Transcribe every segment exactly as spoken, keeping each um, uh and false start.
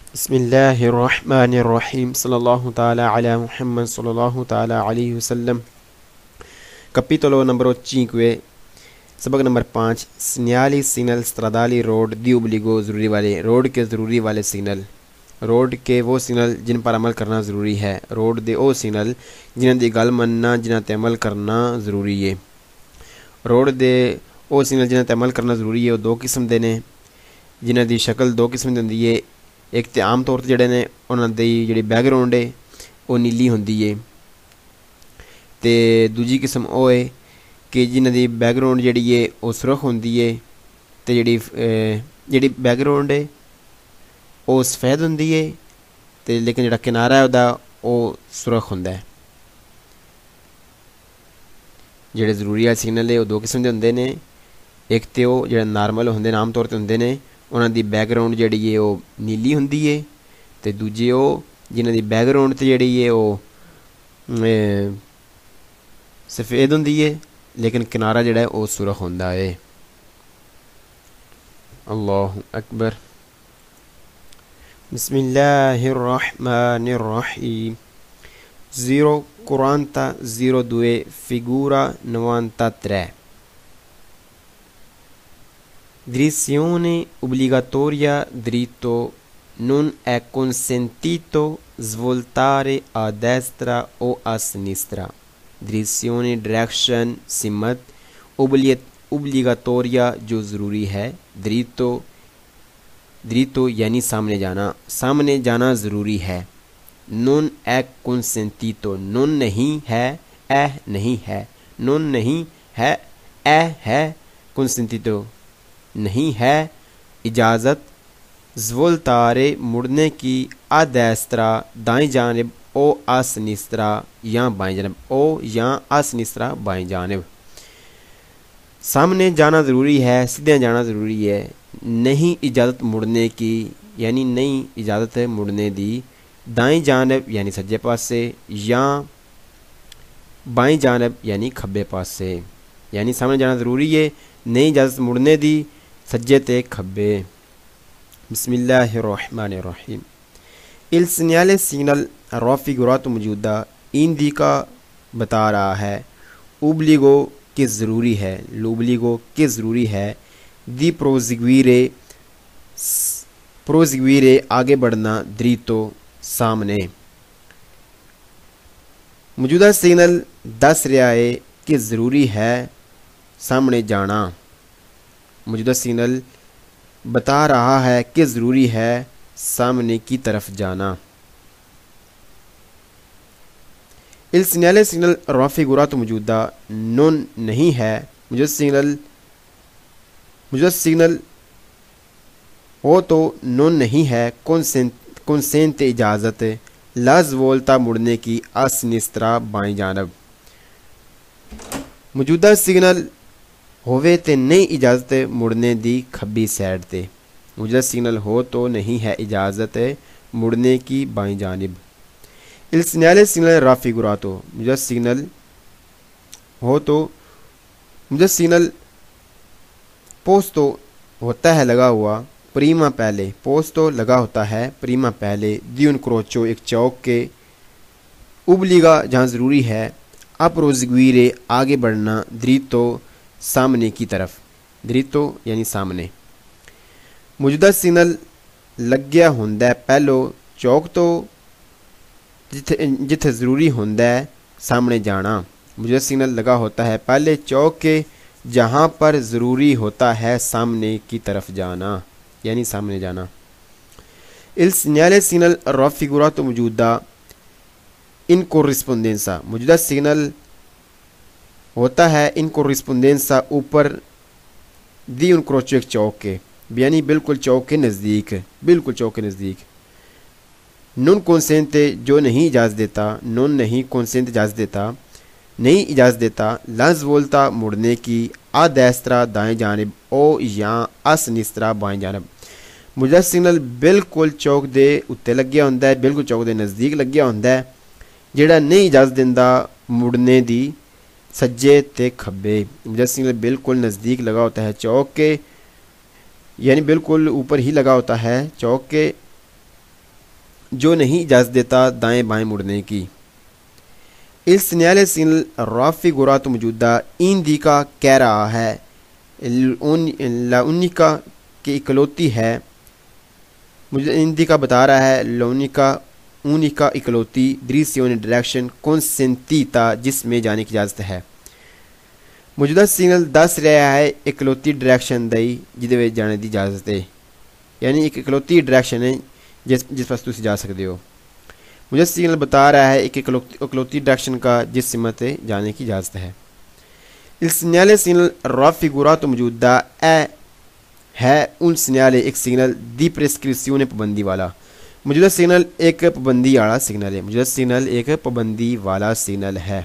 बिस्मिल्लाहिर्रहमानिर्रहीम सल्लल्लाहु ताला अला मुहम्मद सल्लल्लाहु ताला अलैहि वसल्लम। Capitolo numero cinque, सबक नंबर पाँच। सिग्नली सिग्नल स्ट्रादाली रोड दी उबलीगो ज़रूरी वाले रोड के ज़रूरी वाले सिग्नल। रोड के वो सिग्नल जिन पर अमल करना ज़रूरी है। रोड दे ओ सिग्नल जिन्हें दी गल मनना जिन्हें ते अमल करना ज़रूरी है। रोड दे ओ सिग्नल जिन्हें ते अमल करना ज़रूरी है वो दो किस्म दे ने, जिन्हें दी शक्ल दो किस्म दी होंदी है। एक तो आम तौर पर जोड़े ने उन्होंने दी जी बैकग्राउंड है वो नीली होंगी है, तो दूजी किस्म वो है कि जिन्हों की बैकग्राउंड जी है वो सुरख होंगी है, तो जी जी बैकग्राउंड है वो सफ़ेद होंगी है, तो लेकिन जो किनारा है वह वो सुरख होंदा है। जोड़े जरूरी वाले सिग्नल है वो दो किस्म के होंगे ने, एक तो वो जो नॉर्मल होंगे आम तौर पर होंगे ने उन्हों की बैकग्राउंड जी है वो नीली होंगी है, तो दूजे वो जिन्हों की बैकग्राउंड तो जी है वो सफ़ेद होंगी है लेकिन किनारा जोड़ा है वो सुरख होंदा है। अल्लाहु अकबर। बिस्मिल्लाहिर्रहमानिर्रहीम। Zero quaranta zero due figura novantatré। Direzione obbligatoria dritto, non è consentito svoltare a destra o a sinistra। Direzione direction सिमत, obbligatoria जो ज़रूरी है, dritto dritto यानी सामने जाना, सामने जाना ज़रूरी है। non è consentito non नहीं है, è नहीं है, non नहीं है, è है, consentito नहीं है, इजाज़त ज़वोल्तारे मुड़ने की, आ देस्त्रा दाएं जानिब, ओ आ सिनिस्त्रा या बाएं जानिब, ओ या आ सिनिस्त्रा बाएं जानिब। सामने जाना ज़रूरी है, सीधे जाना ज़रूरी है। नहीं इजाज़त मुड़ने की यानी नहीं इजाज़त है मुड़ने दी, दाएं जानिब यानी सज्जे पासे या बाएं जानिब यानी खब्बे पासे, यानी सामने जाना ज़रूरी है, नहीं इजाज़त मुड़ने दी सज्जे ते खब्बे। बिस्मिल्लाहिर्रहमानिर्रहीम। इल सिग्नल सिग्नल राफिगुरात मौजूदा इंडिका बता रहा है उबलीगो कि ज़रूरी है, लुबलीगो कि ज़रूरी है, दी प्रोजिग्वीरे प्रोजिग्वीरे आगे बढ़ना, द्रीतो सामने। मौजूदा सिग्नल दस रहा है कि ज़रूरी है सामने जाना। मौजूदा सिग्नल बता रहा है कि ज़रूरी है सामने की तरफ जाना। इल सिग्नल सिग्नल राफिगुरात मौजूदा नोन नहीं है, मौजूदा सिग्नल मौजूदा सिग्नल वो तो नोन नहीं है, कौन कौनसेंत इजाज़त लाज वोल्ता मुड़ने की, असनिस्त्रा बाएं जानब। मौजूदा सिग्नल होवे ते नहीं इजाज़त मुड़ने दी खब्बी साइड ते। मौजूदा सिग्नल हो तो नहीं है इजाज़त मुड़ने की बाएं जानिब। इल सिग्नल सिग्नल राफिगुरातो मौजूदा सिग्नल हो तो मौजूदा सिग्नल पोस्तो होता है लगा हुआ, प्रीमा पहले, पोस्तो लगा होता है प्रीमा पहले, दियुन क्रोचो एक चौक के, उबलीगा जहाँ ज़रूरी है, अप्रोजिग्वीरे आगे बढ़ना, द्रीतो सामने की तरफ, द्रीतो यानी सामने। मौजूदा सिग्नल लग गया होंदा है पहलो चौक तो जिथे जिथे ज़रूरी होंदा है सामने जाना। मौजूदा सिग्नल लगा होता है पहले चौक के जहाँ पर ज़रूरी होता है सामने की तरफ जाना, यानी सामने जाना। इल सिग्नल सिग्नल राफिगुरातो मौजूदा इन कोरिस्पोंडेंसा, मौजूदा सिग्नल होता है इन कोरिस्पोंडेंसा ऊपर दी उन क्रोचो एक चौक के, यानी बिल्कुल चौक के नज़दीक, बिल्कुल चौक के नज़दीक। नॉन कॉन्सेंटे जो नहीं इजाज़त देता, नॉन नहीं कॉन्सेंट इजाज़त देता, नहीं इजाज़त देता, लज बोलता मुड़ने की, आ देस्त्रा दाएं जानिब, ओ या असनिस्त्रा बाएं जानिब। मौजूदा सिग्नल बिल्कुल चौक दे उत्ते लग्या होंदा है, बिल्कुल चौक दे नज़दीक लग्या होंदा है, जेड़ा नहीं इजाज़त दिंदा मुड़ने दी सज्जे ते खब्बे। मौजूदा सिग्नल बिल्कुल नज़दीक लगा होता है चौक के, यानी बिल्कुल ऊपर ही लगा होता है चौक के, जो नहीं इजाज़त देता दाएं बाएं मुड़ने की। इल सिग्नल सिग्नल राफी गुरा तो मौजूदा ईंदी का कह रहा है लाउनिका की इकलौती है, मुझे ईंदी का बता रहा है लौनिका ऊनिका इकलौती दृश्यों डायरेक्शन कौनसेंतीता जिसमें जाने की इजाज़त है। मौजूदा सिग्नल दस रहा है इकलौती डायरेक्शन दई जिदे जाने की इजाज़त है, यानी एक इकलौती डायरेक्शन है जिस जिस पास तुम जा सकते हो। मुझे सिग्नल बता रहा है एक इकलौती डायरेक्शन का जिस सिमत जाने की इजाज़त है। इस सिग्नल सिग्नल राफी गुरा तो मौजूदा ए है उन सिग्नल एक सिग्नल दी प्रेस्क्रिप्शन पाबंदी वाला। मौजूदा सिग्नल एक पाबंदी वाला सिग्नल है, मौजूदा सिग्नल एक पाबंदी वाला सिग्नल है,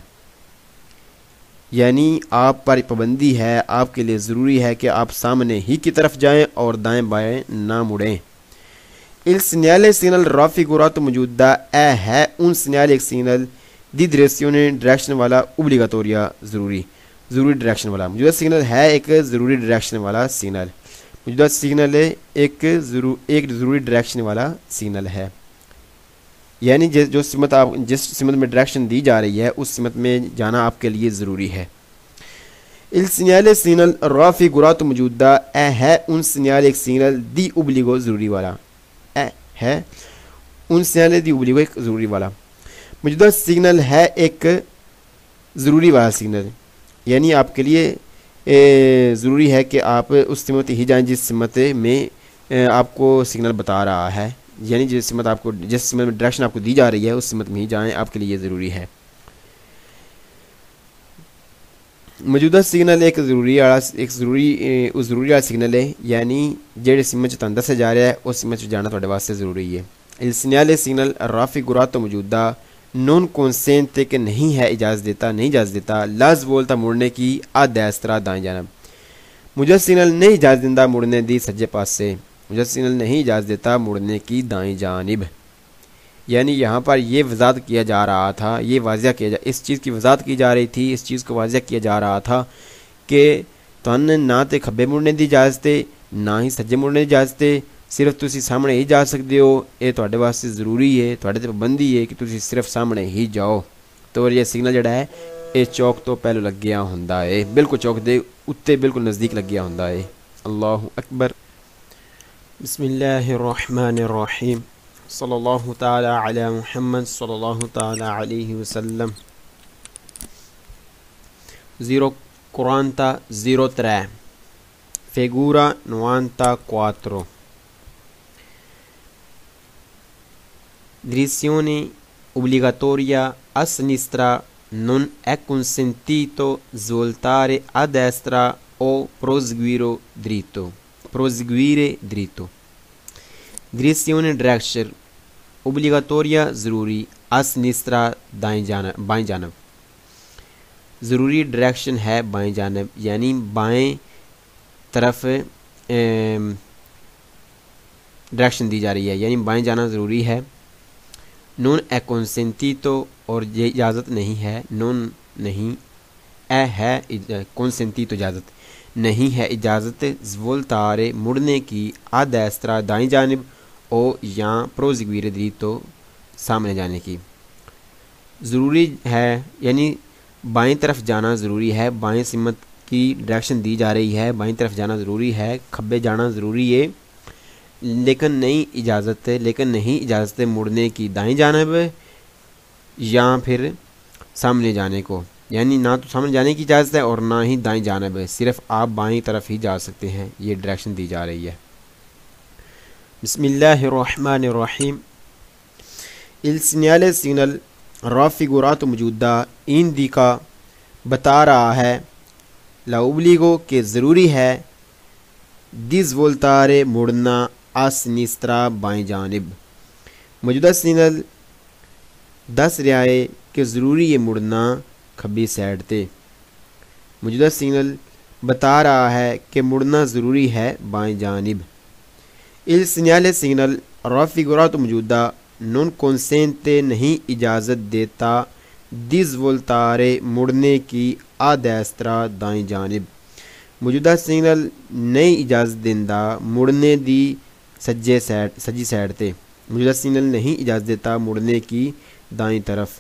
यानी आप पर पाबंदी है, आपके लिए ज़रूरी है कि आप सामने ही की तरफ जाएं और दाएं बाएं ना मुड़ें। इल सिग्नल सिग्नल राफी गुरा तो मौजूदा ए है उन सिग्नल एक सिग्नल दी डायरेक्शन डायरेक्शन वाला ओब्लिगाटोरिया ज़रूरी ज़रूरी डायरेक्शन वाला। मौजूदा सिग्नल है एक ज़रूरी डायरेक्शन वाला सिग्नल, मौजूदा सिग्नल एक ज़रूर एक ज़रूरी डायरेक्शन वाला सिग्नल है, यानी जो सिमत आप जिस सिमत में डायरेक्शन दी जा रही है उस सिमत में जाना आपके लिए ज़रूरी है। इल सिग्नल सिग्नल राफी गुरा तो मौजूदा ए है उन सिग्नल एक सिग्नल दी ओब्लिगो ज़रूरी वाला ए है उन सिग्नल दी ओब्लिगो एक ज़रूरी वाला। मौजूदा सिग्नल है एक ज़रूरी वाला सिग्नल, यानी आपके लिए ज़रूरी है कि आप उस सिमत ही जाएं जिस सिमत में आपको सिग्नल बता रहा है, यानी जिस सिमत आपको जिस सिमत में डायरेक्शन आपको दी जा रही है उस सिमत में ही जाएं, आपके लिए ज़रूरी है। मौजूदा सिग्नल एक ज़रूरी वाला एक ज़रूरी उस ज़रूरी वाला सिग्नल है, यानी जेड़े सिमत तुहानू दस्या जा रहा है उस सिमत जाना तुहाडे वास्ते ज़रूरी है। इल सिग्नल सिग्नल राफी गुरा तो मौजूदा नॉन कॉन्सेंट के नहीं है इजाज़त देता नहीं इजाज़त देता लाज बोलता मुड़ने की आधा इस तरह दाएं जानब। मुझे सिग्नल नहीं इजाज़त देता मुड़ने दी सज्जे पास से, मुझे सिग्नल नहीं इजाज़त देता मुड़ने की दाएं जानिब, यानी यहाँ पर ये वजाहत किया जा रहा था, ये वाज़ह किया जा इस चीज़ की वजाहत की जा रही थी, इस चीज़ को वाज़ह किया जा रहा था कि तुहानू ना तो खब्बे मुड़ने की इजाज़त है ना ही सज्जे मुड़ने की इजाज़त है, सिर्फ तुसी सामने ही जा सकते हो, ये तुहाडे वास्ते ज़रूरी है, तुहाडे ते पाबंदी है कि तुसी सिर्फ सामने ही जाओ। तो ये सिग्नल जिहड़ा है ये चौक तो पहले लग्या हुंदा है, बिल्कुल चौक दे उत्ते बिल्कुल नज़दीक लग्या हुंदा है। अल्लाहु अकबर। बिस्मिल्लाहिर्रहमानिर्रहीम। सल्लल्लाहु ताला अला मुहम्मद सल्लल्लाहु ताला अलैहि वसल्लम। zero quaranta zero tre figura novantaquattro. Direzione obbligatoria a sinistra non è consentito svoltare a destra o proseguire dritto. Proseguire dritto. Direzione direction obbligatoria ज़रूरी a sinistra दाएं जानब बाएं जानब। ज़रूरी डायरेक्शन है बाएं जानब, यानी बाएं तरफ डायरेक्शन दी जा रही है, यानी बाएं जाना ज़रूरी है। नॉन ए कॉन्सेंटीतो और ये इजाज़त नहीं है, नॉन नहीं ए है कॉन्सेंटीतो इजाज़त नहीं है, इजाज़त ज़वोल्तारे मुड़ने की आधा इस तरह दाएं जानिब ओ या प्रोजिग्वीर दरीतो सामने जाने की ज़रूरी है, यानी बाएं तरफ जाना ज़रूरी है, बाएं सिमत की डायरेक्शन दी जा रही है, बाएं तरफ जाना ज़रूरी है, खब्बे जाना ज़रूरी है, लेकिन नहीं इजाज़त लेकिन नहीं इजाज़त मुड़ने की दाएं जानब या फिर सामने जाने को, यानी ना तो सामने जाने की इजाज़त है और ना ही दाएं जानब है, सिर्फ आप बाएं तरफ ही जा सकते हैं, ये डायरेक्शन दी जा रही है। बिस्मिल्लाहिर्रहमानिर्रहीम। इल सिग्नल सिग्नल राफी गुरा तो मौजूदा ईंदी का बता रहा है ला ओब्लिगो के ज़रूरी है दिस वोल्तारे मुड़ना आ सिनिस्त्रा बाएं जानिब। मौजूदा सिग्नल दस रियाए के ज़रूरी है मुड़ना खब्बी साइड ते। मौजूदा सिग्नल बता रहा है कि मुड़ना ज़रूरी है बाएं जानिब। इल सिग्नल सिग्नल राफी गुरा तो मौजूदा नॉन कॉन्सेंटे नहीं इजाज़त देता दिस वोल्तारे मुड़ने की आधा इस तरह दाएं जानिब। मौजूदा सिग्नल नहीं इजाज़त देंदा मुड़ने दी सज्जे साइड सज्जी साइड ते, मौजूदा सिग्नल नहीं इजाज़त देता मुड़ने की दाईं तरफ।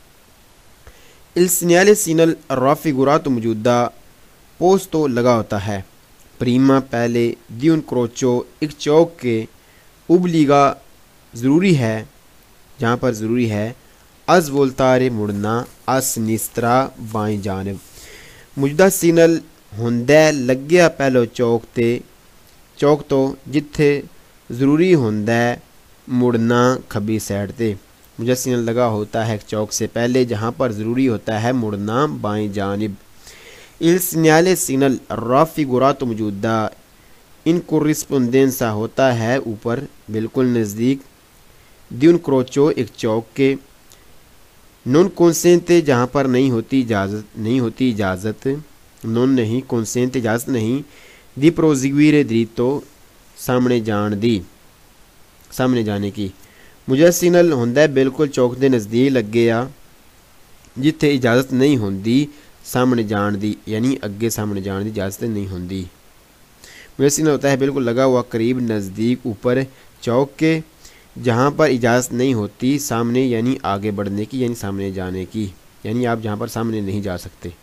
इल segnale सिग्नल raffigurato मौजूदा पोस्तो लगा होता है। प्रीमा पहले di un crocio एक चौक के उबलीगा ज़रूरी है, जहाँ पर ज़रूरी है अज वोल्तारे मुड़ना आ सिनिस्त्रा बाएं जानिब। मौजूदा सिग्नल होंदा लग्या पहलो चौक ते चौक तो जिथे ज़रूरी होंदा मुड़ना खब्बी साइड ते। मौजूदा सिग्नल लगा होता है चौक से पहले जहाँ पर ज़रूरी होता है मुड़ना बाएं जानिब। इल segnale सिग्नल raffigurato मौजूदा इन कोरिस्पोंडेंसा होता है ऊपर बिल्कुल नज़दीक di un crocio एक चौक के नॉन कॉन्सेंटे जहाँ पर नहीं होती इजाज़त नहीं होती इजाज़त नॉन नहीं कॉन्सेंट इजाज़त नहीं दी प्रोजिग्वीरे दरीतो सामने जान दी सामने जाने की। मुझे सिग्नल होंदा बिल्कुल चौक के नज़दीक लगे आ जिथे इजाज़त नहीं होंदी सामने जान दी, यानी अगे सामने जान दी इजाज़त नहीं होंदी। मुझे सिग्नल होता है बिल्कुल लगा हुआ करीब नज़दीक ऊपर चौक के जहाँ पर इजाज़त नहीं होती सामने यानी आगे बढ़ने की यानी सामने जाने की, यानी आप जहाँ पर सामने नहीं जा सकते।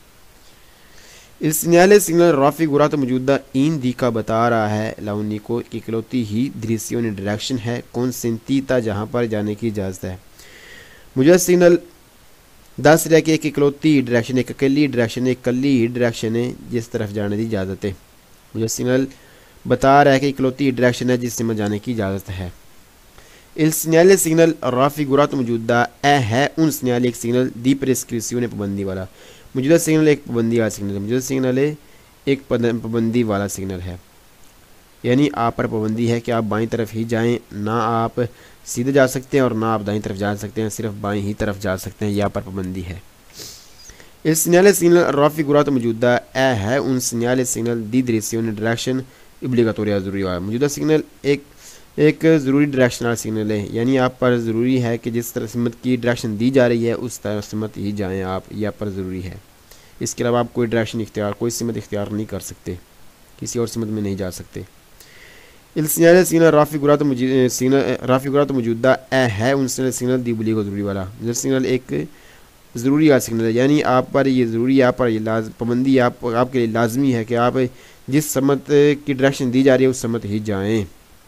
इस segnale सिग्नल raffigurato मौजूदा इन दी का बता रहा है लाउनी को कि इकलौती ही direzione डायरेक्शन है consentita जहाँ पर जाने की इजाज़त है। मुझे सिग्नल दस रहा कि एक इकलौती डायरेक्शन एक अकेली डायरेक्शन एक कली ही डायरेक्शन है जिस तरफ जाने की इजाज़त है। मुझे सिग्नल बता रहा है कि इकलौती डायरेक्शन है जिस में जाने की इजाज़त है। इल segnale सिग्नल raffigurato मौजूदा ए है उन segnale एक सिग्नल दी प्रेस्क्रिप्शन पाबंदी वाला। मौजूदा सिग्नल एक पाबंदी वाला सिग्नल है। मौजूदा सिग्नल एक पाबंदी वाला सिग्नल है, यानी आप पर पाबंदी है कि आप बाईं तरफ ही जाएं, ना आप सीधे जा सकते हैं और ना आप दाईं तरफ जा सकते हैं, सिर्फ बाईं ही तरफ जा सकते हैं, यहाँ पर पाबंदी है। इस segnale सिग्नल raffigurato मौजूदा ए है उन segnale सिग्नल दी direzione डायरेक्शन obbligatoria ज़रूरी वाला। मौजूदा सिग्नल एक एक ज़रूरी डायरेक्शनल सिग्नल है, यानी आप पर ज़रूरी है कि जिस तरह सिमत की डायरेक्शन दी जा रही है उस तरह सिमत ही जाएं आप, यह पर ज़रूरी है। इसके अलावा आप कोई डायरेक्शन इख्तियार कोई सिमत इख्तियार नहीं कर सकते, किसी और सिमत में नहीं जा सकते। इल segnale signal raffigurato signal raffigurato मौजूदा ए है उन सिग्नल दी obbligo ज़रूरी वाला। जो सिग्नल एक ज़रूरी वाला सिग्नल है, यानी आप पर ये ज़रूरी है, आप पर ये लाज पाबंदी आप आपके लिए लाजमी है कि आप जिस समत की डायरेक्शन दी जा रही है उस समत ही जाएँ।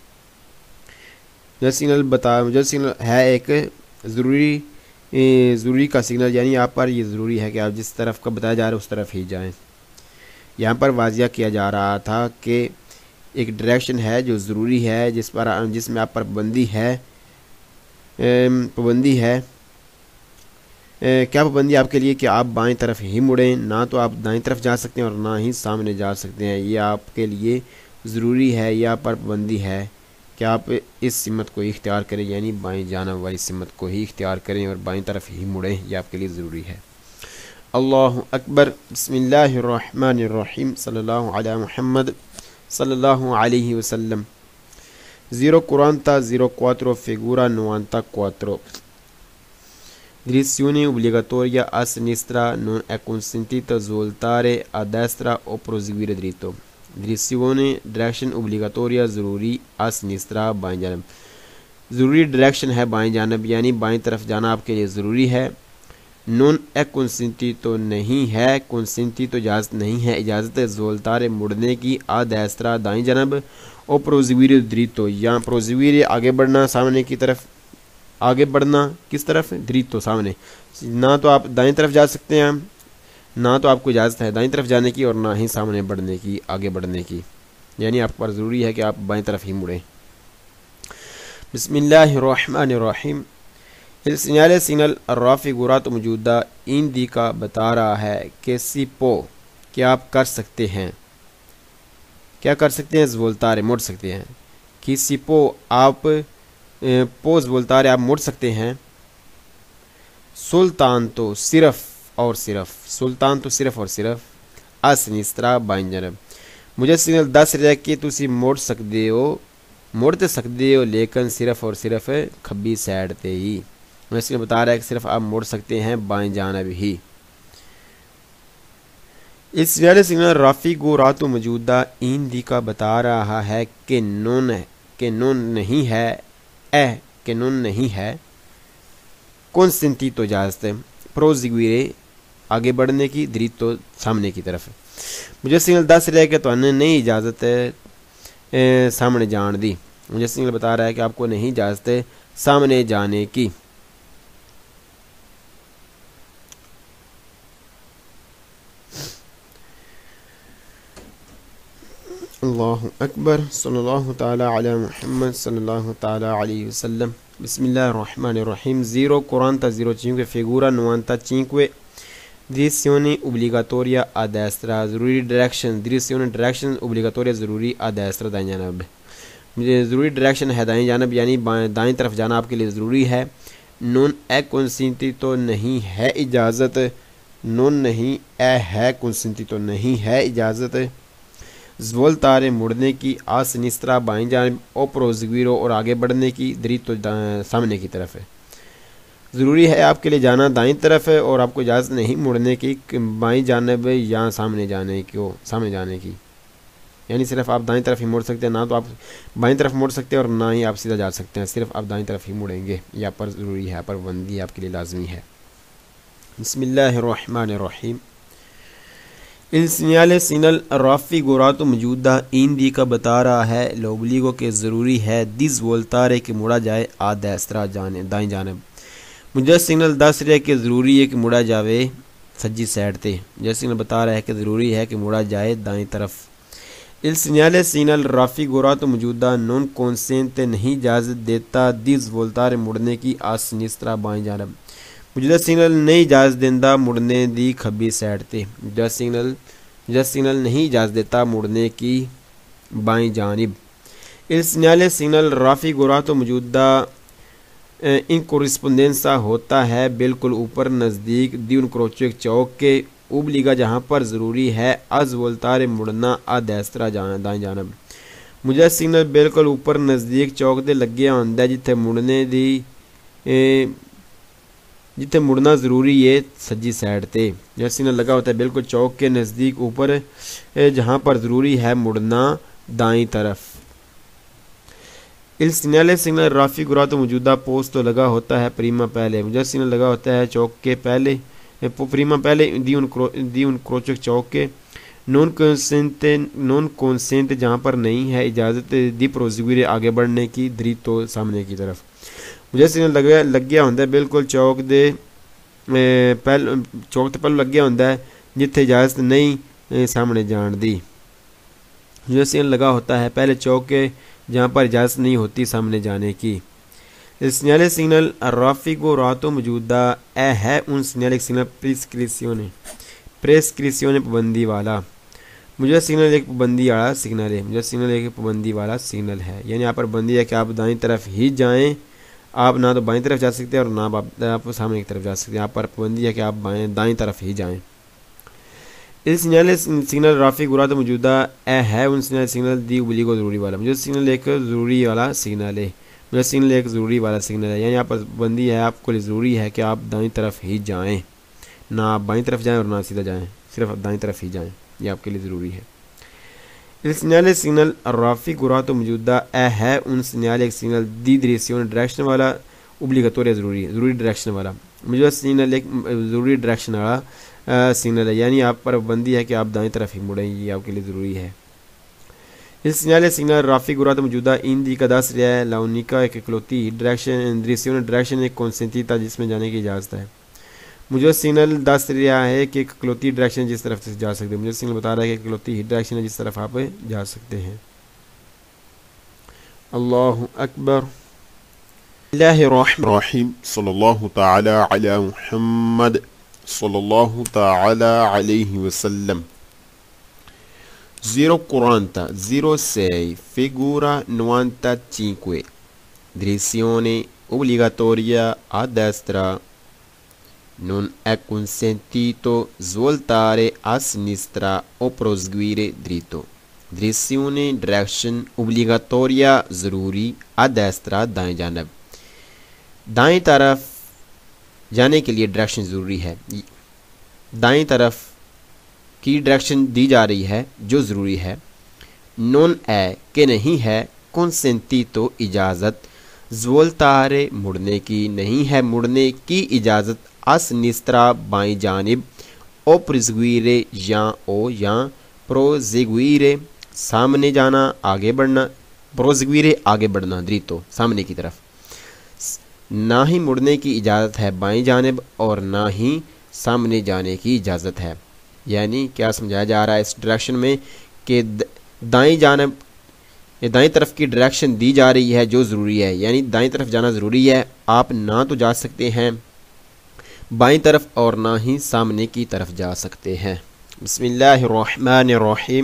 जो सिग्नल बता जो सिग्नल है एक ज़रूरी ज़रूरी का सिग्नल, यानी आप पर ये ज़रूरी है कि आप जिस तरफ का बताया जा रहा है उस तरफ ही जाएं। यहाँ पर वाजिया किया जा रहा था कि एक डायरेक्शन है जो ज़रूरी है जिस पर जिसमें आप पर पाबंदी है पाबंदी है क्या पाबंदी आपके लिए कि आप बाएं तरफ ही मुड़ें, ना तो आप दाईं तरफ जा सकते हैं और ना ही सामने जा सकते हैं। ये आपके लिए ज़रूरी है, या पर पाबंदी है कि आप इस सिमत को ही इख्तियार करें, यानी बाएं जाना वाली सिमत को ही इख्तियार करें और बाएं तरफ ही मुड़ें, यह आपके लिए ज़रूरी है। अल्लाहु अकबर। बिस्मिल्लाहिर्रहमानिर्रहीम। सल्लल्लाहु अला मुहम्मद सल्लल्लाहु अलैहि वसल्लम। Zero quaranta zero quattro figura novantaquattro. Direzione obbligatoria a sinistra non è consentita svoltare a destra o proseguire dritto. Direzione direction obbligatoria ज़रूरी आ सिनिस्त्रा बाएं जानब। ज़रूरी डायरेक्शन है बाएं जानब, यानी बाएं तरफ जाना आपके लिए ज़रूरी है। नॉन ए कंसेंटी तो नहीं है, कंसेंटी तो इजाज़त नहीं है, इजाज़त है ज़ोल्तारे मुड़ने की आ देस्त्रा दाएं जानब और प्रोज़ीवीर दरीतो, यहाँ प्रोज़ीवीर आगे बढ़ना सामने की तरफ, आगे बढ़ना किस तरफ दरीतो सामने, ना तो आप दाएं तरफ जा सकते हैं ना तो आपको इजाज़त है दाएं तरफ जाने की और ना ही सामने बढ़ने की आगे बढ़ने की, यानी आप पर ज़रूरी है कि आप बाएं तरफ ही मुड़ें। बिस्मिल्लाहिर्रहमानिर्रहीम। इल segnale सिग्नल raffigurato मौजूदा इन दी का बता रहा है कि सिपो क्या आप कर सकते हैं, क्या कर सकते हैं ज़वोल्तारे मुड़ सकते हैं। कि सिपो आप पोज वोल्तारे आप मुड़ सकते हैं। सुल्तान तो सिर्फ और सिर्फ, सुल्तान तो सिर्फ और सिर्फ आ सिनिस्त्रा बाएं जानब। मुझे सिग्नल दस रहा कि तुसी मुड़ सकते हो, मुड़ तो सकते हो लेकिन सिर्फ और सिर्फ खब्बी साइड ते ही। मुझे सिग्नल बता रहा है कि सिर्फ आप मुड़ सकते हैं बाएं जानब ही। इस वाले सिग्नल raffigurato मौजूदा इन दी का बता रहा है कि नोन है कि नोन नहीं है ए कि नून नहीं है, कॉन्सेंटी तो इजाज़त है, प्रोजिग्वीरे आगे बढ़ने की, दरीतो सामने की तरफ। मुझे सिग्नल दस रहा है कि तो नहीं इजाज़त है ए, सामने जान दी। मुझे सिग्नल बता रहा है कि आपको नहीं इजाज़त है सामने जाने की। अल्लाहु अकबर सल्लल्लाहु ताला अला मुहम्मद सल्लल्लाहु ताला अलैहि वसल्लम। बिस्मिल्लाहिर्रहमानिर्रहीम। Zero quaranta-cinque figura novantacinque direzioni obbligatoria a destra, ज़रूरी डायरेक्शन, direzione डायरेक्शन obbligatoria ज़रूरी a destra दाएं जानब। मुझे ज़रूरी डायरेक्शन है दाएं जानब, यानी दाएं तरफ जाना आपके लिए ज़रूरी है। नॉन ए कंसेंटी तो नहीं है इजाज़त, नॉन नहीं ए है कंसेंटी तो नहीं है इजाज़त। ज़्वोल्तारे मुड़ने की, आ सिनिस्त्रा बाईं जानब, ओ प्रोजिग्वीरो और आगे बढ़ने की, दरीतो सामने की तरफ है। ज़रूरी है आपके लिए जाना दाईं तरफ है और आपको इजाज़त नहीं मुड़ने की बाईं जानब या सामने जाने की सामने जाने की, यानी सिर्फ आप दाईं तरफ ही मुड़ सकते हैं, ना तो आप बाईं तरफ मुड़ सकते हैं और ना ही आप सीधा जा सकते हैं, सिर्फ आप दाईं तरफ ही मुड़ेंगे। यहाँ पर ज़रूरी है, पर बंदी आपके लिए लाजमी है। बिस्मिल्लाहिर्रहमानिर्रहीम। इन सिग्नल सिग्नल राफ़ी गोरातो मौजूदा ईंदी का बता रहा है लोबलीगो के ज़रूरी है दिस वोल्तारे कि मुड़ा जाए आ देस्त्रा जाने दाएं जानब। मुझे सिग्नल दस रहा है कि ज़रूरी है कि मुड़ा जावे सज्जी साइड ते। मुझे सिग्नल बता रहा है कि ज़रूरी है कि मुड़ा जाए दाएं तरफ। इल सिग्नल सिग्नल राफ़ी गोरातो मौजूदा नॉन कॉन्सेंटे नहीं इजाज़त देता दिस वोल्तारे मुड़ने की आ सिनिस्त्रा बाएं जानब। मुझे सिग्नल नहीं इजाज़त देता मुड़ने दी खब्बी साइड ते। मुझे सिग्नल मुझे सिग्नल नहीं इजाज़त देता मुड़ने की बाईं जानिब। इस सिग्नल सिग्नल राफ़ी गोरातो मौजूदा इन कोरिस्पोंडेंसा होता है बिल्कुल ऊपर नज़दीक दी उन क्रोचो एक चौक के उबलीगा जहाँ पर ज़रूरी है अज वोल्तारे मुड़ना आ देस्त्रा जाना दाएं जानब। मुझे सिग्नल बिल्कुल ऊपर नज़दीक चौक दे लगे होंदा जिथे मुड़ने दी जिथे मुड़ना ज़रूरी है सज्जी साइड ते। यह सिग्नल लगा होता है बिल्कुल चौक के नज़दीक ऊपर जहाँ पर ज़रूरी है मुड़ना दाईं तरफ। इस सिग्नल सिग्नल राफ़ी गोरातो मौजूदा पोस्ट तो लगा होता है प्रीमा पहले। मुझे सिग्नल लगा होता है चौक के पहले प्रीमा पहले दी उन क्रो दी उन क्रोचक चौक के नॉन कॉन्सेंट नॉन कॉन्सेंट जहाँ पर नहीं है इजाज़त दी प्रोजिग्वीरे आगे बढ़ने की, दरीतो सामने की तरफ। मुझे सिग्नल लग लग गया होंदा बिल्कुल चौक दे पहले चौक तो पहले लग गया होंदा है जिथे इजाज़त नहीं सामने जान दी। मुझे सिग्नल लगा होता है पहले चौक के जहाँ पर इजाज़त नहीं होती सामने जाने की। सिग्नल सिग्नल राफ़ी गोरातो मौजूदा ए है उन सिग्नल सिग्नल प्रिस्क्रिप्शन प्रेस्क्रिप्शन पाबंदी वाला। मुझे सिग्नल एक पाबंदी वाला सिग्नल है। मुझे सिग्नल एक पाबंदी वाला सिग्नल है, यानी यहाँ पर पाबंदी है कि आप दाईं तरफ ही जाएं, आप ना तो बाईं तरफ जा सकते हैं और ना आप, आप सामने की तरफ जा सकते हैं। यहाँ पर पाबंदी है कि आप बाएं दाईं तरफ ही जाएं। इस सिग्नल सिग्नल राफ़ी गोरातो मौजूदा ए है उन सिग्नल सिग्नल दी उबलीगो ज़रूरी वाला। मुझे सिग्नल एक ज़रूरी वाला सिग्नल है। मुझे सिग्नल एक ज़रूरी वाला सिग्नल है, यानी यहाँ पर पाबंदी है आपको ज़रूरी है कि आप दाईं तरफ ही जाएं, ना आप बाईं तरफ जाएं और ना सीधा जाएं, सिर्फ आप दाईं तरफ ही जाएं, ये आपके लिए ज़रूरी है। इस सिग्नल सिग्नल राफ़ी गोरातो मौजूदा ए है उन सिग्नल एक सिग्नल दी डायरेक्शन डायरेक्शन वाला ओब्लिगाटोरी ज़रूरी ज़रूरी डायरेक्शन वाला। मुझे सिग्नल एक ज़रूरी डायरेक्शन वाला सिग्नल है, यानी आप पर पाबंदी है कि आप दाईं तरफ ही मुड़ें, ये आपके लिए ज़रूरी है। इस सिग्नल सिग्नल राफ़ी गोरातो मौजूदा इन दी का दस रहा है लाउनिका एक इकलौती डायरेक्शन डायरेक्शन डायरेक्शन एक कॉन्सेंटी था जिसमें जाने की इजाज़त है। मुझे सिग्नल दस रहा है कि इकलौती डायरेक्शन जिस तरफ से जा सकते हैं। मुझे सिग्नल बता रहा है कि इकलौती ही डायरेक्शन है जिस तरफ आप जा सकते हैं। अल्लाहु अकबर। बिस्मिल्लाहिर्रहमानिर्रहीम। सल्लल्लाहु तआला अला मुहम्मद सल्लल्लाहु तआला अलैहि वसल्लम। Zero quaranta zero sei figura novantacinque direzione obbligatoria a destra, non è consentito svoltare a sinistra o proseguire dritto। direzione direction obbligatoria ज़रूरी a destra दाएं जानब, दाएं तरफ जाने के लिए डायरेक्शन ज़रूरी है, दाएं तरफ की डायरेक्शन दी जा रही है जो ज़रूरी है। नॉन है कि नहीं है, कंसेंटी तो इजाज़त, ज़्वोल्तारे मुड़ने की, नहीं है मुड़ने की इजाज़त, अस निस्त्रा बाईं जानिब, ओ प्रिजगुइरे या ओ या प्रोजिगुइरे सामने जाना आगे बढ़ना, प्रोजिगुइरे आगे बढ़ना द्रीतो सामने की तरफ। ना ही मुड़ने की इजाज़त है बाईं जानिब और ना ही सामने जाने की इजाज़त है। यानी क्या समझाया जा रहा है इस डायरेक्शन में कि दाईं जानिब दाईं तरफ की डायरेक्शन दी जा रही है जो ज़रूरी है, यानी दाईं तरफ जाना ज़रूरी है। आप ना तो जा सकते हैं बाईं तरफ और ना ही सामने की तरफ जा सकते हैं। बिस्मिल्लाहिर्रहमानिर्रहीम।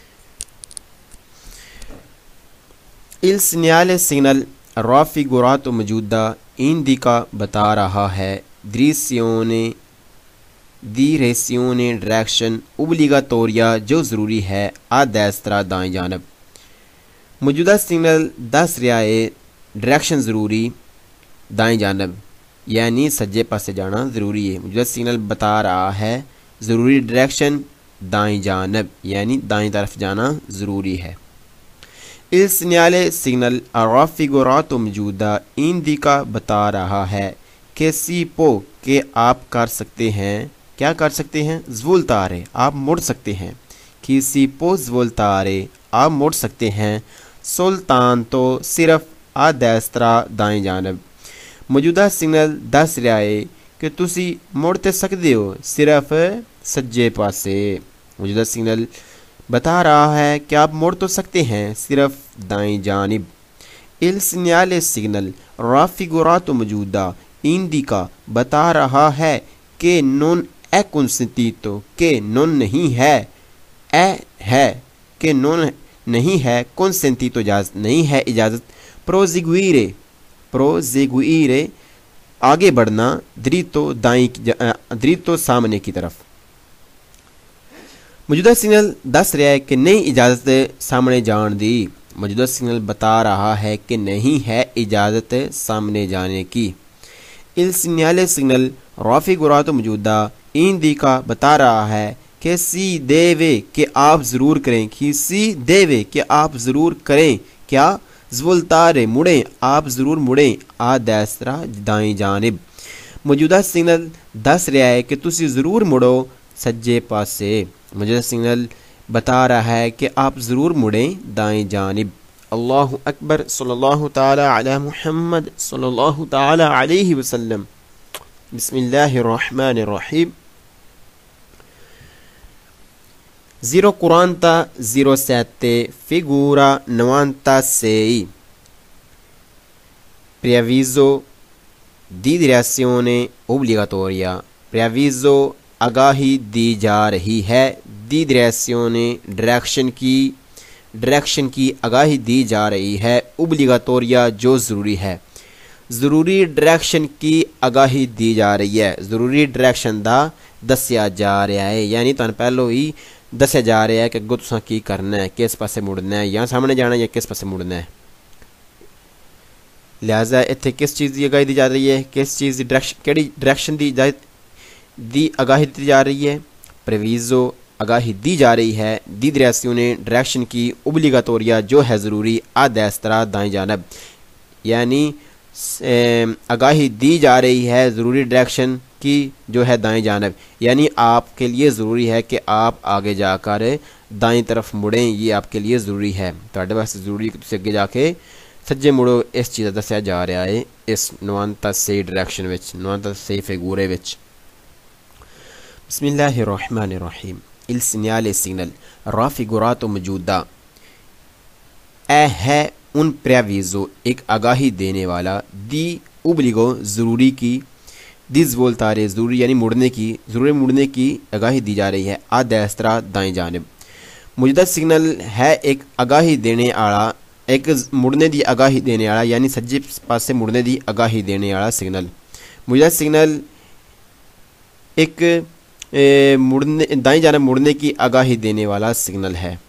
इल सिग्नल सिग्नल राफिगुरातो मौजूदा इंडिका बता रहा है दृश्योने direzione डायरेक्शन ओब्लिगाटोरिया जो ज़रूरी है आ destra दाएं जानब। मौजूदा सिग्नल दस रहा है डायरेक्शन ज़रूरी दाएं जानब, यानी सज्जे पासे जाना ज़रूरी है। मौजूदा सिग्नल बता रहा है ज़रूरी डायरेक्शन दाएं जानब, यानी दाएं तरफ जाना ज़रूरी है। इस सिग्नल सिग्नल राफिगुरातो मौजूदा इंडिका बता रहा है कि सीपो के आप कर सकते हैं, क्या कर सकते हैं, ज़्वोल्तारे आप मुड़ सकते हैं, कि सीपो ज़्वोल्तारे आप मुड़ सकते हैं, सुल्तान तो सिर्फ आ देस्त्रा दाएं जानब। मौजूदा सिग्नल दस रहा है कि तुसी मुड़ ते सकते हो सिर्फ सज्जे पासे। मौजूदा सिग्नल बता रहा है कि आप मुड़ तो सकते हैं सिर्फ दाएं जानिब। इल सिग्नल सिग्नल राफिगुरातो मौजूदा इंडिका बता रहा है कि नॉन ए कंसेंटीतो के नॉन नहीं है, ए है कि नॉन नहीं है, कंसेंटीतो इजाज़त नहीं है इजाज़त, प्रोजिगुइरे प्रोजिगुइरे आगे बढ़ना, द्रीतो दाई द्रीतो सामने की तरफ। मौजूदा सिग्नल दस रहा है कि नहीं इजाज़त सामने जान दी। मौजूदा सिग्नल बता रहा है कि नहीं है इजाज़त सामने जाने की। इल सिग्नल सिग्नल राफिगुरातो मौजूदा इंडिका बता रहा है कि सी देवे कि आप ज़रूर करें, कि सी देवे कि आप ज़रूर करें, क्या ज़्वोल्तारे मुड़ें, आप ज़रूर मुड़ें आ देस्त्रा दाएं जानिब। मौजूदा सिग्नल दस रहा है कि तुसी ज़रूर मुड़ो सज्जे पासे। मौजूदा सिग्नल बता रहा है कि आप ज़रूर मुड़ें दाएं जानिब। अल्लाहु अकबर सल्लल्लाहु ताला अला मुहम्मद सल्लल्लाहु ताला अलैहि वसल्लम। बिस्मिल्लाहिर्रहमानिर्रहीम। zero quaranta zero sette figura novantasei preavviso di direzione obbligatoria। preavviso आगाही दी जा रही है, दी direzione डायरेक्शन की डायरेक्शन की आगाही दी जा रही है, ओब्लिगाटोरिया जो ज़रूरी है, ज़रूरी डायरेक्शन की आगाही दी जा रही है। ज़रूरी डायरेक्शन दा दस्या जा रहा है, यानी तुहानू पहलों ही दस्या जा रहा है कि अगों तुसां की करना है, किस पासे मुड़ना है, या सामने जाना है या किस पासे मुड़ना है। लिहाजा इत्थे किस चीज़ की आगाही दी जा रही है, किस चीज़ की डायरेक्शन केड़ी डायरेक्शन दी दी आगाही दी जा रही है, प्रेविज़ो आगाही दी जा रही है, दी direzione डायरेक्शन की, ओब्लिगाटोरिया जो है ज़रूरी, आ देस्त्रा दाएं जानब, यानी आगाही दी जा रही है ज़रूरी डायरेक्शन की जो है दाएं जानब, यानी आपके लिए ज़रूरी है कि आप आगे जाकर दाएं तरफ मुड़ें, ये आपके लिए ज़रूरी है। तुहाडे वास्ते ज़रूरी है कि तुसीं अगे जाके सज्जे मुड़ो, इस चीज़ का दस्या जा रहा है इस नवांतासेई डायरेक्शन विच, नवांतासेई फिगूरे विच। बिस्मिल्लाहिर्रहमानिर्रहीम। इल सिग्नल सिग्नल राफिगुरातो मौजूदा ए है उन प्रेविज़ो एक आगाही देने वाला, दी ओब्लिगो ज़रूरी की, दी ज़्वोल्तारे ज़रूरी यानी मुड़ने की, ज़रूरी मुड़ने की आगाही दी जा रही है, आ देस्त्रा दाएं जानिब। मौजूदा सिग्नल है एक आगाही देने वाला, एक मुड़ने की आगाही देने वाला, यानी सज्जे पासे मुड़ने की आगाही देने वाला सिग्नल। मौजूदा सिग्नल एक ए, मुड़ने दाएं जानब मुड़ने की आगाही देने वाला सिग्नल है।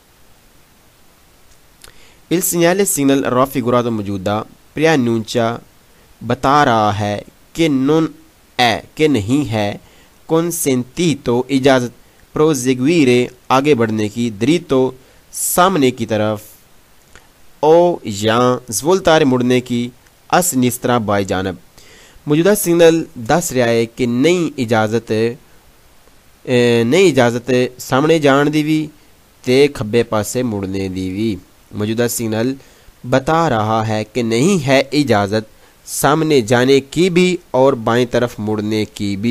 इल सिग्नल सिग्नल राफिगुरातो मौजूदा प्रियानुंचा बता रहा है कि नॉन ए के नहीं है, कंसेंटीतो इजाज़त, प्रोजिगुइरे आगे बढ़ने की, द्रीतो सामने की तरफ, ओ या ज़्वोल्तारे मुड़ने की, अस निस्तरा बाई जानब। मौजूदा सिग्नल दस रहा है कि नई इजाज़त नई इजाज़त सामने जान दी भी ते खब्बे पासे मुड़ने दी भी। मौजूदा सिग्नल बता रहा है कि नहीं है इजाज़त सामने जाने की भी और बाएं तरफ मुड़ने की भी।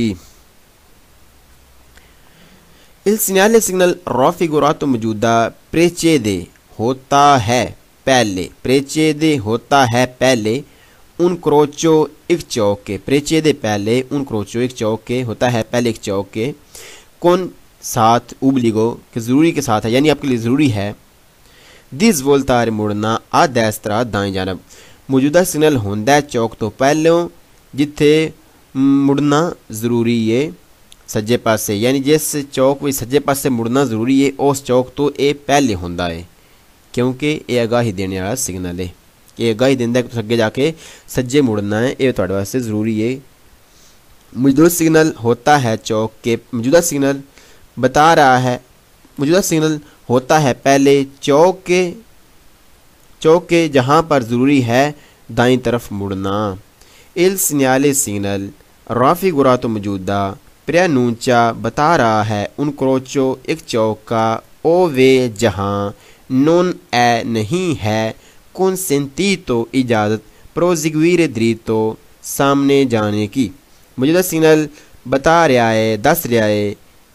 इल सिग्नल सिग्नल रॉफी गुरात मौजूदा प्रेचेदे होता है पहले प्रेचेदे होता है पहले उन क्रोचो एक चौक के प्रेचेदे पहले उन क्रोचो एक चौक के होता है पहले एक चौक के कौन साथ उबलिगो कि ज़रूरी के साथ है यानी आपके लिए ज़रूरी है। दिस वोल्तार मुड़ना आ दैस्तरा दाएं जानब। मौजूदा सिग्नल होंदा चौक तो पहलों जिथे मुड़ना ज़रूरी है सज्जे पासे यानी जिस चौक में सज्जे पासे मुड़ना ज़रूरी है उस चौक तो ये पहले होंदा है क्योंकि ये आगाही देने वाला सिग्नल है। ये आगाही देंदा कि अगे जाके सज्जे मुड़ना है ये तुहाडे वास्ते ज़रूरी है। मौजूदा सिग्नल होता है चौक के मौजूदा सिग्नल बता रहा है मौजूदा सिग्नल होता है पहले चौक के चौक के जहाँ पर ज़रूरी है दाईं तरफ मुड़ना। इल सिग्नल सिग्नल राफी गुरात मौजूदा प्रनूंचा बता रहा है उन क्रोचो एक चौक का ओ वे जहाँ नोन ए नहीं है कौन सेंती तो इजाज़त प्रोजिगवीर दरी तो सामने जाने की। मौजूदा सिग्नल बता रहा है दस रहा है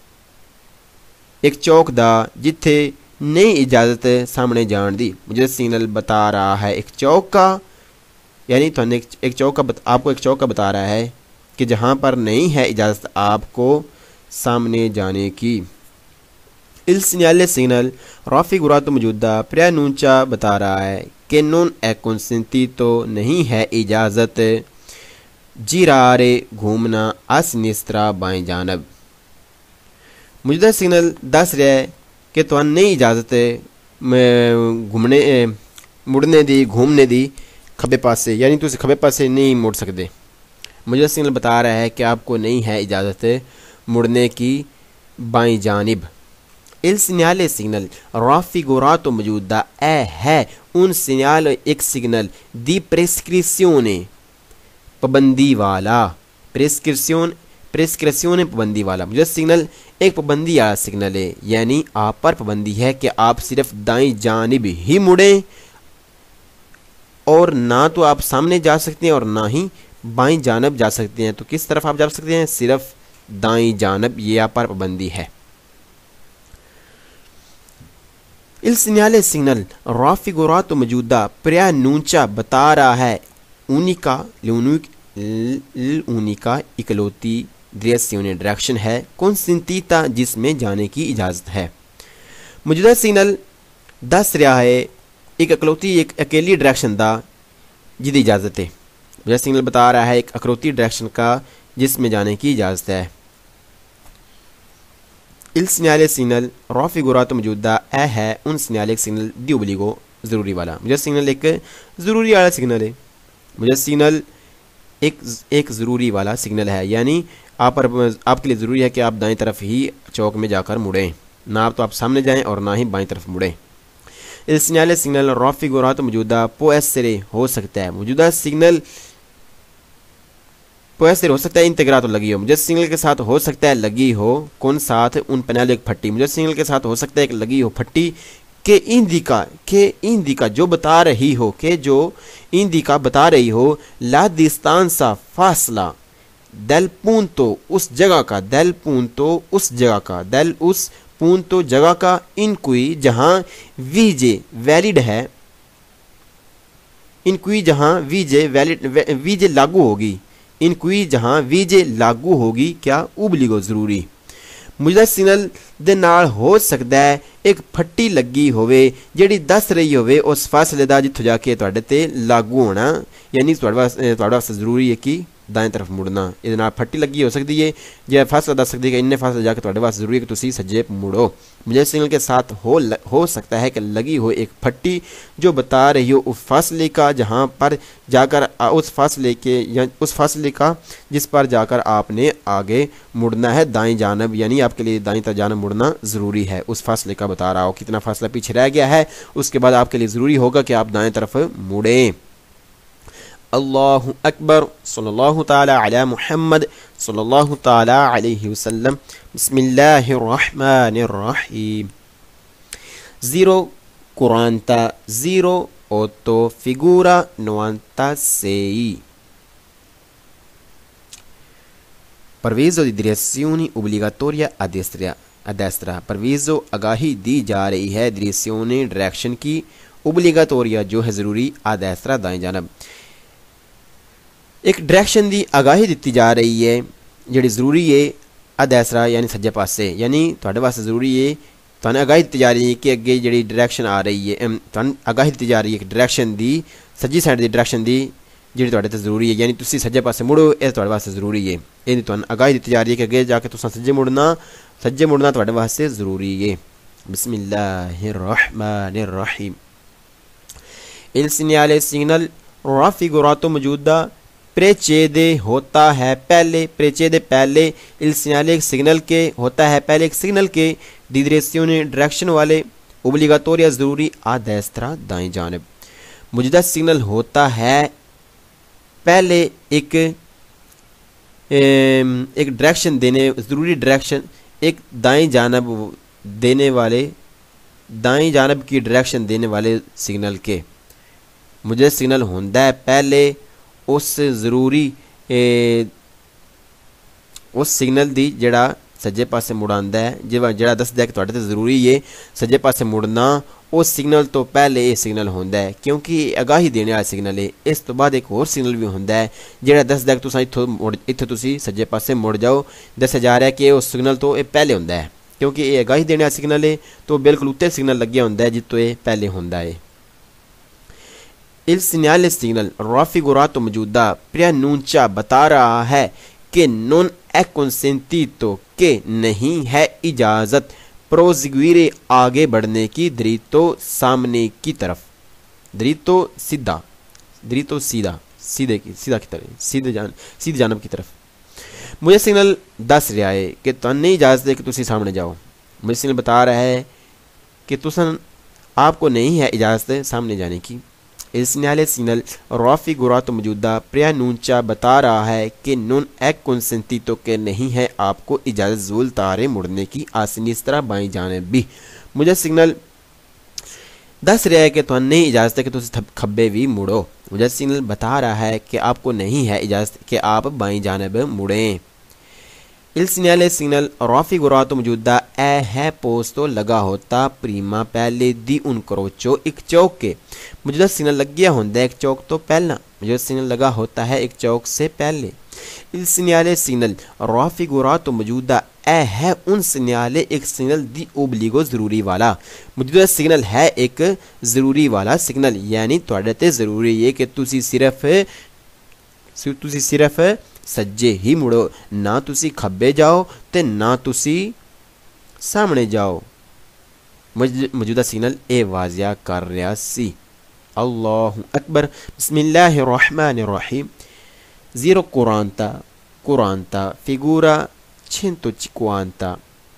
एक चौक दा जिथे नई इजाज़त सामने जान दी। मौजूदा सिग्नल बता रहा है एक चौक का यानी तो एक चौक का आपको एक चौक का बता रहा है कि जहाँ पर नहीं है इजाज़त आपको सामने जाने की। इल सिग्नल सिग्नल रॉफी गुरात मौजूदा प्रनूंचा बता रहा है कि नॉन एक्सेंटी तो नहीं है इजाज़त जिरारे घूमना अस निस्तरा बाएं जानब। मौजूदा सिग्नल दस रहा है कि तो नहीं इजाज़त घूमने मुड़ने दी घूमने दी खब्बे पासे यानी तुम खब्बे पासे नहीं मुड़ सकते। मौजूदा सिग्नल बता रहा है कि आपको नहीं है इजाज़त मुड़ने की बाईं जानिब। इल सिग्नल सिग्नल राफी गुरात मौजूदा ए है उन सिग्नल एक सिग्नल दी प्रेस्क्रिप्शने पाबंदी वाला प्रेस्क्रिप्शन प्रेस्क्रिप्शन पाबंदी वाला। मुझे सिग्नल एक पाबंदी वाला सिग्नल है यानी आप पर पाबंदी है कि आप सिर्फ दाईं जानिब ही मुड़ें और ना तो आप सामने जा सकते हैं और ना ही बाईं जानब जा सकते हैं। तो किस तरफ आप जा सकते हैं सिर्फ दाईं जानब ये आप पर पाबंदी है। इल सिग्नल सिग्नल राफी गुरात मौजूदा प्रनूंचा बता रहा है उनिका उनिका इकलौती दिरेक्शन डायरेक्शन है कौन सिंतीता जिसमें जाने की इजाज़त है। मौजूदा सिग्नल दस रहा है एक अकलौती एक अकेली डायरेक्शन दा जिदी इजाज़त है। मौजूदा सिग्नल बता रहा है एक अकलौती डायरेक्शन का जिसमें जाने की इजाज़त है। इल सिग्नल सिग्नल रॉफी गुरात मौजूदा ए है उन सिग्नल सिग्नल दी उबलीगो ज़रूरी वाला। मुझे सिग्नल एक ज़रूरी वाला सिग्नल है। मुझे सिग्नल एक एक ज़रूरी वाला सिग्नल है यानी आप पर आपके लिए ज़रूरी है कि आप दाएं तरफ ही चौक में जाकर मुड़ें ना तो आप सामने जाएं और ना ही बाएं तरफ मुड़ें। इस सिग्नल सिग्नल रॉफी गुरात मौजूदा पोएसरे हो सकता है। मौजूदा सिग्नल पोएसरे हो सकता है इंतगरा तो लगी हो। मुझे सिग्नल के साथ हो सकता है लगी हो कौन साथ उन पनाल एक फट्टी। मुझे सिग्नल के साथ हो सकता है एक लगी हो फट्टी के इंदिका के इंदिका जो बता रही हो के जो इंदिका बता रही हो लादिस्तान सा फासला दल पून तो उस जगह का दल पून तो उस जगह का दल उस पून तो जगह का इन कोई जहां वीजे वैलिड है इन कोई जहां वीजे वैलिड वीजे लागू होगी इन कोई जहां वीजे लागू होगी क्या उबलीगो जरूरी। मुझे सिग्नल दे नाल हो सकता है एक फट्टी लगी होवे जिहड़ी दस रही होवे उस फासले दा जिथों जाके तुहाडे ते लागू होना यानी तुहाडे वास्ते तुहाडे वास्ते जरूरी है कि दाएं तरफ मुड़ना। इहदे नाल फट्टी लगी हो सकती है जे फासला दस सकती है कि इन्ने फासले जाके तुहाडे वास्ते जरूरी है कि तुसीं सज्जे मुड़ो। मुझे सिग्नल के साथ हो ल, हो सकता है कि लगी हो एक फट्टी जो बता रही हो उस फासले का जहां पर जाकर उस फासले के या उस फासले का जिस पर जाकर आपने आगे मुड़ना है दाएं जानब यानी आपके लिए दाएं तरफ जानब मुड़ना ज़रूरी है। उस फासले का बता रहा हो कितना फासला पीछे रह गया है उसके बाद आपके लिए ज़रूरी होगा कि आप दाएं तरफ मुड़ें। अल्लाहु अकबर सल्लल्लाहु ताला अला मुहम्मद सल्लल्लाहु ताला अलैहि वसल्लम। बिस्मिल्लाहिर रहमानिर रहीम। Zero quaranta, zero otto, figura novantasei. Previso di direzioni obbligatoria a destra, a destra. Previso आगाही दी जा रही है direzione डायरेक्शन की, obbligatoria जो है ज़रूरी, a destra दाएं जानब। एक डायरेक्शन दी आगाही दी जा रही है जिहड़ी ज़रूरी है a destra यानी सज्जे पासे, यानी तुहाडे वास्ते ज़रूरी है, तुहानू आगाही दी जा रही है कि अगे जिहड़ी डायरेक्शन आ रही है, तुहानू आगाही दी जा रही है कि डायरेक्शन दी सज्जी साइड दी डायरेक्शन दी जिहड़ी तुहाडे ते ज़रूरी है, यानी तुसीं सज्जे पासे मुड़ो, ये तुहाडे वास्ते ज़रूरी है। ये तुहानू आगाही दी जा रही है कि अगे जाके तुसां सज्जे मुड़ना, सज्जे मुड़ना तुहाडे वास्ते ज़रूरी है। बिस्मिल्लाहिर रहमानिर रहीम। Il segnale signal raffigurato मौजूदा प्रेचेदे होता है पहले, प्रेचेदे पहले, il segnale एक सिग्नल के होता है पहले, एक सिग्नल के दी direzione डायरेक्शन वाले, obbligatoria ज़रूरी, आ destra दाएं जानब। मौजूदा सिग्नल होता है पहले एक एक डायरेक्शन देने, ज़रूरी डायरेक्शन, एक दाएं जानब देने वाले, दाएं जानब की डायरेक्शन देने वाले सिग्नल के। मुझे सिग्नल होंदा है पहले उस ज़रूरी उस सिग्नल दी जड़ा सज्जे पासे मुड़ांदा है, जड़ा दसदा है कि तुहाडे ते ज़रूरी है सज्जे पासे मुड़ना, उस सिग्नल तो पहले ये सिग्नल होंदा है क्योंकि आगाही देने वाला सिग्नल है। इस तो बाद एक होर सिग्नल भी होंदा है जड़ा दसदा है कि तुसां इत्थों मुड़ इत्थों तुसीं सज्जे पासे मुड़ जाओ, दस्सिया जा रहा है कि उस सिग्नल तो ये पहले होंदा है क्योंकि ये आगाही देने वाला सिग्नल है, तो बिल्कुल उत्ते सिग्नल लग्या होंदा है जित्थों ये पहले होंदा है। Il segnale signal raffigurato मौजूदा preannuncia बता रहा है कि non è consentito कि नहीं है इजाज़त proseguire आगे बढ़ने की, dritto सामने की तरफ, dritto सीधा, dritto सीधा, सीधे की सीधा की तरफ, सीधे जान सीधी जानब की तरफ। मुझे सिग्नल दस रहा है कि तुहानू नहीं इजाज़त है कि तुसी सामने जाओ। मुझे सिग्नल बता रहा है कि तुसन आपको नहीं है इजाज़त सामने जाने की। Il segnale signal raffigurato मौजूदा preannuncia बता रहा है कि non è consentito के नहीं है आपको इजाज़त ज़ुल तारे मुड़ने की, आसनी इस तरह बाईं जानिब भी। मुझे सिग्नल दस रहा है कि तुहानू नहीं इजाज़त है कि तुम खब्बे भी मुड़ो। मुझे सिग्नल बता रहा है कि आपको नहीं है इजाज़त कि आप बाईं जानिब मुड़ें। Il segnale signal raffigurato मौजूदा ए है पोस्तो लगा होता प्रीमा पहले दी उन क्रोचो एक चौक के। मौजूदा सिग्नल लग गया होता है एक चौक तो पहला, मौजूदा सिग्नल लगा होता है एक चौक से पहले। Il segnale signal raffigurato मौजूदा ए है उन सिग्नल एक सिग्नल दी ओब्लिगो ज़रूरी वाला। मौजूदा सिग्नल है एक ज़रूरी वाला सिग्नल, यानी तुहाडे ते ज़रूरी है कि तुसी सिर्फ तुसी सिर्फ सज्जे ही मुड़ो, ना तुसी खब्बे जाओ ते ना तुसी सामने जाओ। मौजूदा सिग्नल ए वाजिया कर रहा सी। अल्लाहु अकबर। बिस्मिल्लाहिर रहमानिर रहीम। Zero quaranta, quaranta, figura centocinquanta।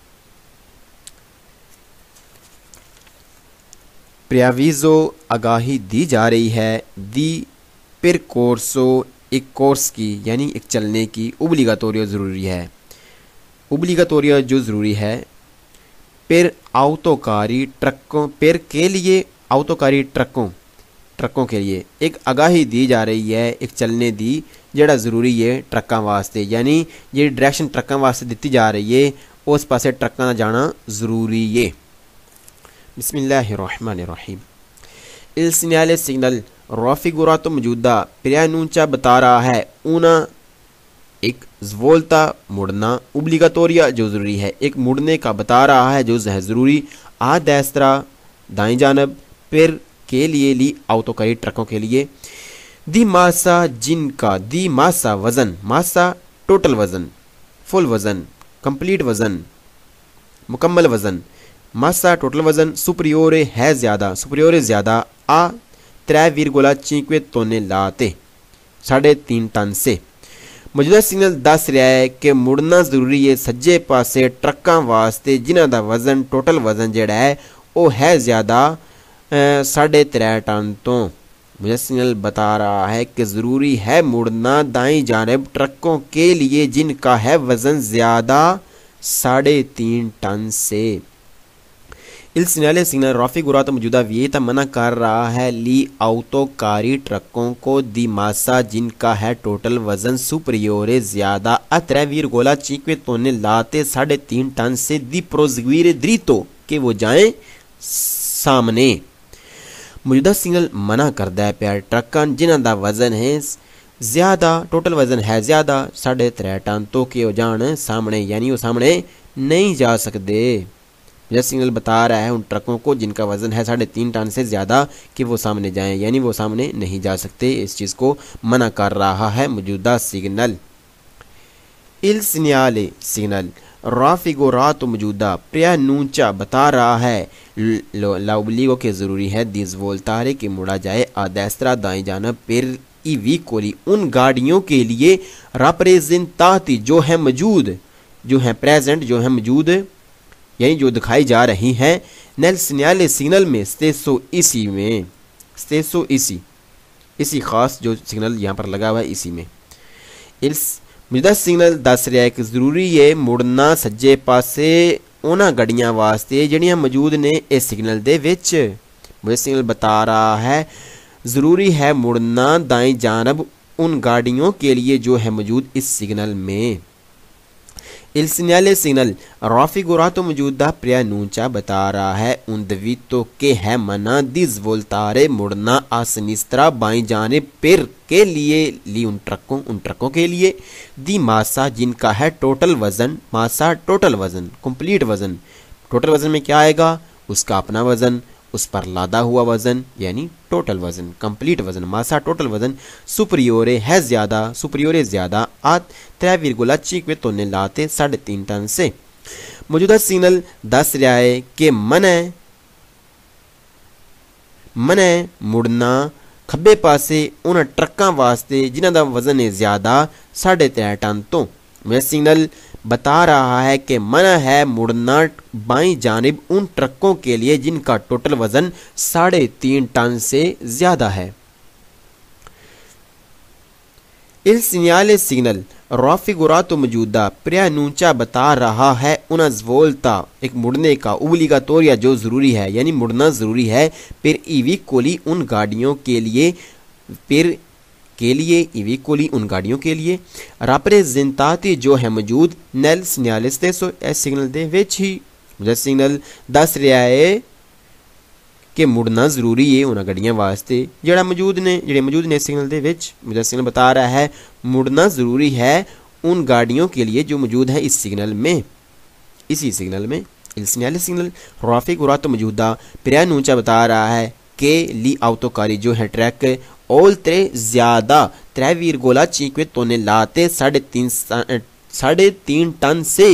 प्रियाविज़ो आगाही दी जा रही है, दी परकोर्सो एक कोर्स की यानी एक चलने की, ओब्लिगाटोरियो ज़रूरी है, ओब्लिगाटोरियो जो ज़रूरी है। पर आउतोकारी ट्रकों पर के लिए, आउतोकारी ट्रकों ट्रकों के लिए एक आगाही दी जा रही है एक चलने दी जड़ा ज़रूरी है ट्रकों वास्ते, यानी ये डायरेक्शन ट्रकों वास्ते दी जा रही है उस पासे ट्रकों जाना ज़रूरी है। बिस्मिल्लाहिर्रहमानिर्रहीम। Il segnale signal raffigurato मौजूदा preannuncia बता रहा है una एक ज़वोल्ता मुड़ना, ओब्लिगाटोरिया जो ज़रूरी है, एक मुड़ने का बता रहा है जो है ज़रूरी, आ destra दाएं जानब, पर के लिए ली आउतोकारी ट्रकों के लिए। दी मासा जिनका, दी मासा वज़न, मासा टोटल वज़न, फुल वज़न, कंप्लीट वज़न, मुकम्मल वज़न, मासा टोटल वज़न, सुपरियोरे है ज़्यादा, सुपरियोरे ज़्यादा, आ त्रै वीरगोला चिंक्वे तोने लाते साढ़े तीन टन से। मौजूदा सिग्नल दस रहा है कि मुड़ना ज़रूरी है सज्जे पासे ट्रकों वास्ते जिन्हां दा वज़न टोटल वज़न जिहड़ा है वो है ज़्यादा साढ़े त्रै टन तो, मुझे सिग्नल बता रहा है कि ज़रूरी है मुड़ना दाईं जानिब ट्रकों के लिए जिनका है वज़न ज़्यादा साढ़े तीन टन से। इल सिग्नल सिग्नल रॉफी गुरात मौजूदा वियता मना कर रहा है ली autoकारी ट्रकों को दी मासा जिनका है टोटल वजन सुपरियोरे ज्यादा a tre virgola cinque tonnellate साढ़े तीन टन से दी प्रोजगवीर द्रीतो के वो जाएं सामने। मौजूदा सिग्नल मना करदा है प्यार ट्रकां जिन्हां दा वजन है ज्यादा टोटल वजन है ज्यादा साढ़े त्रै टन तो के वो जान सामने यानी वो सामने नहीं जा सकते। यह सिग्नल बता रहा है उन ट्रकों को जिनका वजन है साढ़े तीन टन से ज़्यादा कि वो सामने जाएं यानी वो सामने नहीं जा सकते। इस चीज़ को मना कर रहा है मौजूदा सिग्नल। इल सिग्नल सिग्नल राफिगो रात मौजूदा प्रियानूचा बता रहा है लाउबलीगो के ज़रूरी है दिस वोल्तारे कि मुड़ा जाए आदेस्त्रा दाएं जानब फिर ईवी कोली उन गाड़ियों के लिए राप्रेजेंताती जो है मौजूद जो है प्रेजेंट जो है मौजूद यानी जो दिखाई जा रही हैं नल सिग्नल सिग्नल में स्तेसो इसी में स्तेसो इसी इसी खास जो सिग्नल यहाँ पर लगा हुआ है इसी में। इस मौजूदा सिग्नल दस रहा है कि ज़रूरी है मुड़ना सज्जे पासे उन्हां गड्डियां वास्ते ਜਿਹੜੀਆਂ मौजूद ने इस सिग्नल दे विच। मुझे सिग्नल बता रहा है ज़रूरी है मुड़ना दाएं जानब उन गाड़ियों के लिए जो है मौजूद इस सिग्नल में। इल सिग्नल सिग्नल राफी गुरातो मौजूदा प्रियानूचा बता रहा है उन दवीतो के है मना दिस वोल्तारे मुड़ना आसनिस्त्रा बाईं जानिब पिर के लिए ली उन ट्रकों उन ट्रकों के लिए दी मासा जिनका है टोटल वजन मासा टोटल वजन कंप्लीट वजन टोटल वजन में क्या आएगा उसका अपना वजन उस पर लादा हुआ वजन यानी टोटल वजन कंप्लीट वजन मासा टोटल वजन सुपरियोरे है ज्यादा सुपरियोरे ज्यादा आ त्रै विरगुला चिकवे तोने लाते साढ़े तीन टन से। मौजूदा सिग्नल दस रहा है कि मन मन मुड़ना खब्बे पासे उन ट्रकां वास्ते जिन्हां दा वजन है ज्यादा साढ़े त्रै टन तो। यह सिग्नल बता रहा है कि मना है मुड़ना बाईं जानिब उन ट्रकों के लिए जिनका टोटल वजन साढ़े तीन टन से ज्यादा है। इल सिग्नल सिग्नल रॉफी गुरातो मौजूदा प्रियानूचा बता रहा है उन वोल्ता एक मुड़ने का उबलीगा तोरिया जो जरूरी है यानी मुड़ना जरूरी है फिर ईवी कोली उन गाड़ियों के लिए फिर के लिए ईवी कोली उन गाड़ियों के लिए राप्रेजेंताती जो है मौजूद नल सिग्नल स्तेसो इस सिग्नल दे विच ही। मुझे सिग्नल दस रहा है कि मुड़ना जरूरी है उन गाड़ियां वास्ते जेड़ा मौजूद ने जेड़े मौजूद ने सिग्नल दे विच। मुझे सिग्नल बता रहा है मुड़ना जरूरी है उन गाड़ियों के लिए जो मौजूद है इस सिग्नल में इसी सिग्नल में। इल सिग्नल सिग्नल राफी गुरातो मौजूदा प्रियानूचा बता रहा है कि ली autoकारी जो है ट्रैक oltre ज्यादा त्रै virgola cinque tonnellate साढ़े तीन साढ़े तीन टन से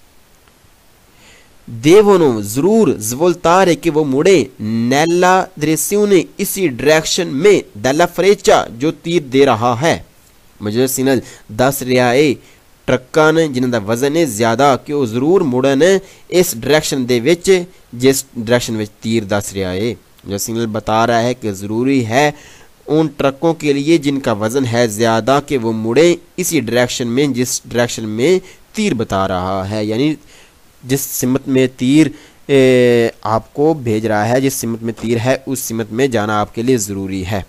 देवनो जरूर जवोल्तारे कि वो मुड़े नैला दृश्यों इसी डायरेक्शन में दला फ्रेचा जो तीर दे रहा है। मुझे सिग्नल दस रहा है ट्रकां ने जिन्हां दा वजन है ज्यादा कि वो जरूर मुड़न इस डायरेक्शन दे विच जिस डायरेक्शन में तीर दस रहा है। मुझे सिग्नल बता रहा है कि जरूरी है उन ट्रकों के लिए जिनका वजन है ज्यादा कि वो मुड़े इसी डायरेक्शन में जिस डायरेक्शन में तीर बता रहा है यानी जिस सिमत में तीर ए, आपको भेज रहा है जिस सिमत में तीर है उस सिमत में जाना आपके लिए ज़रूरी है।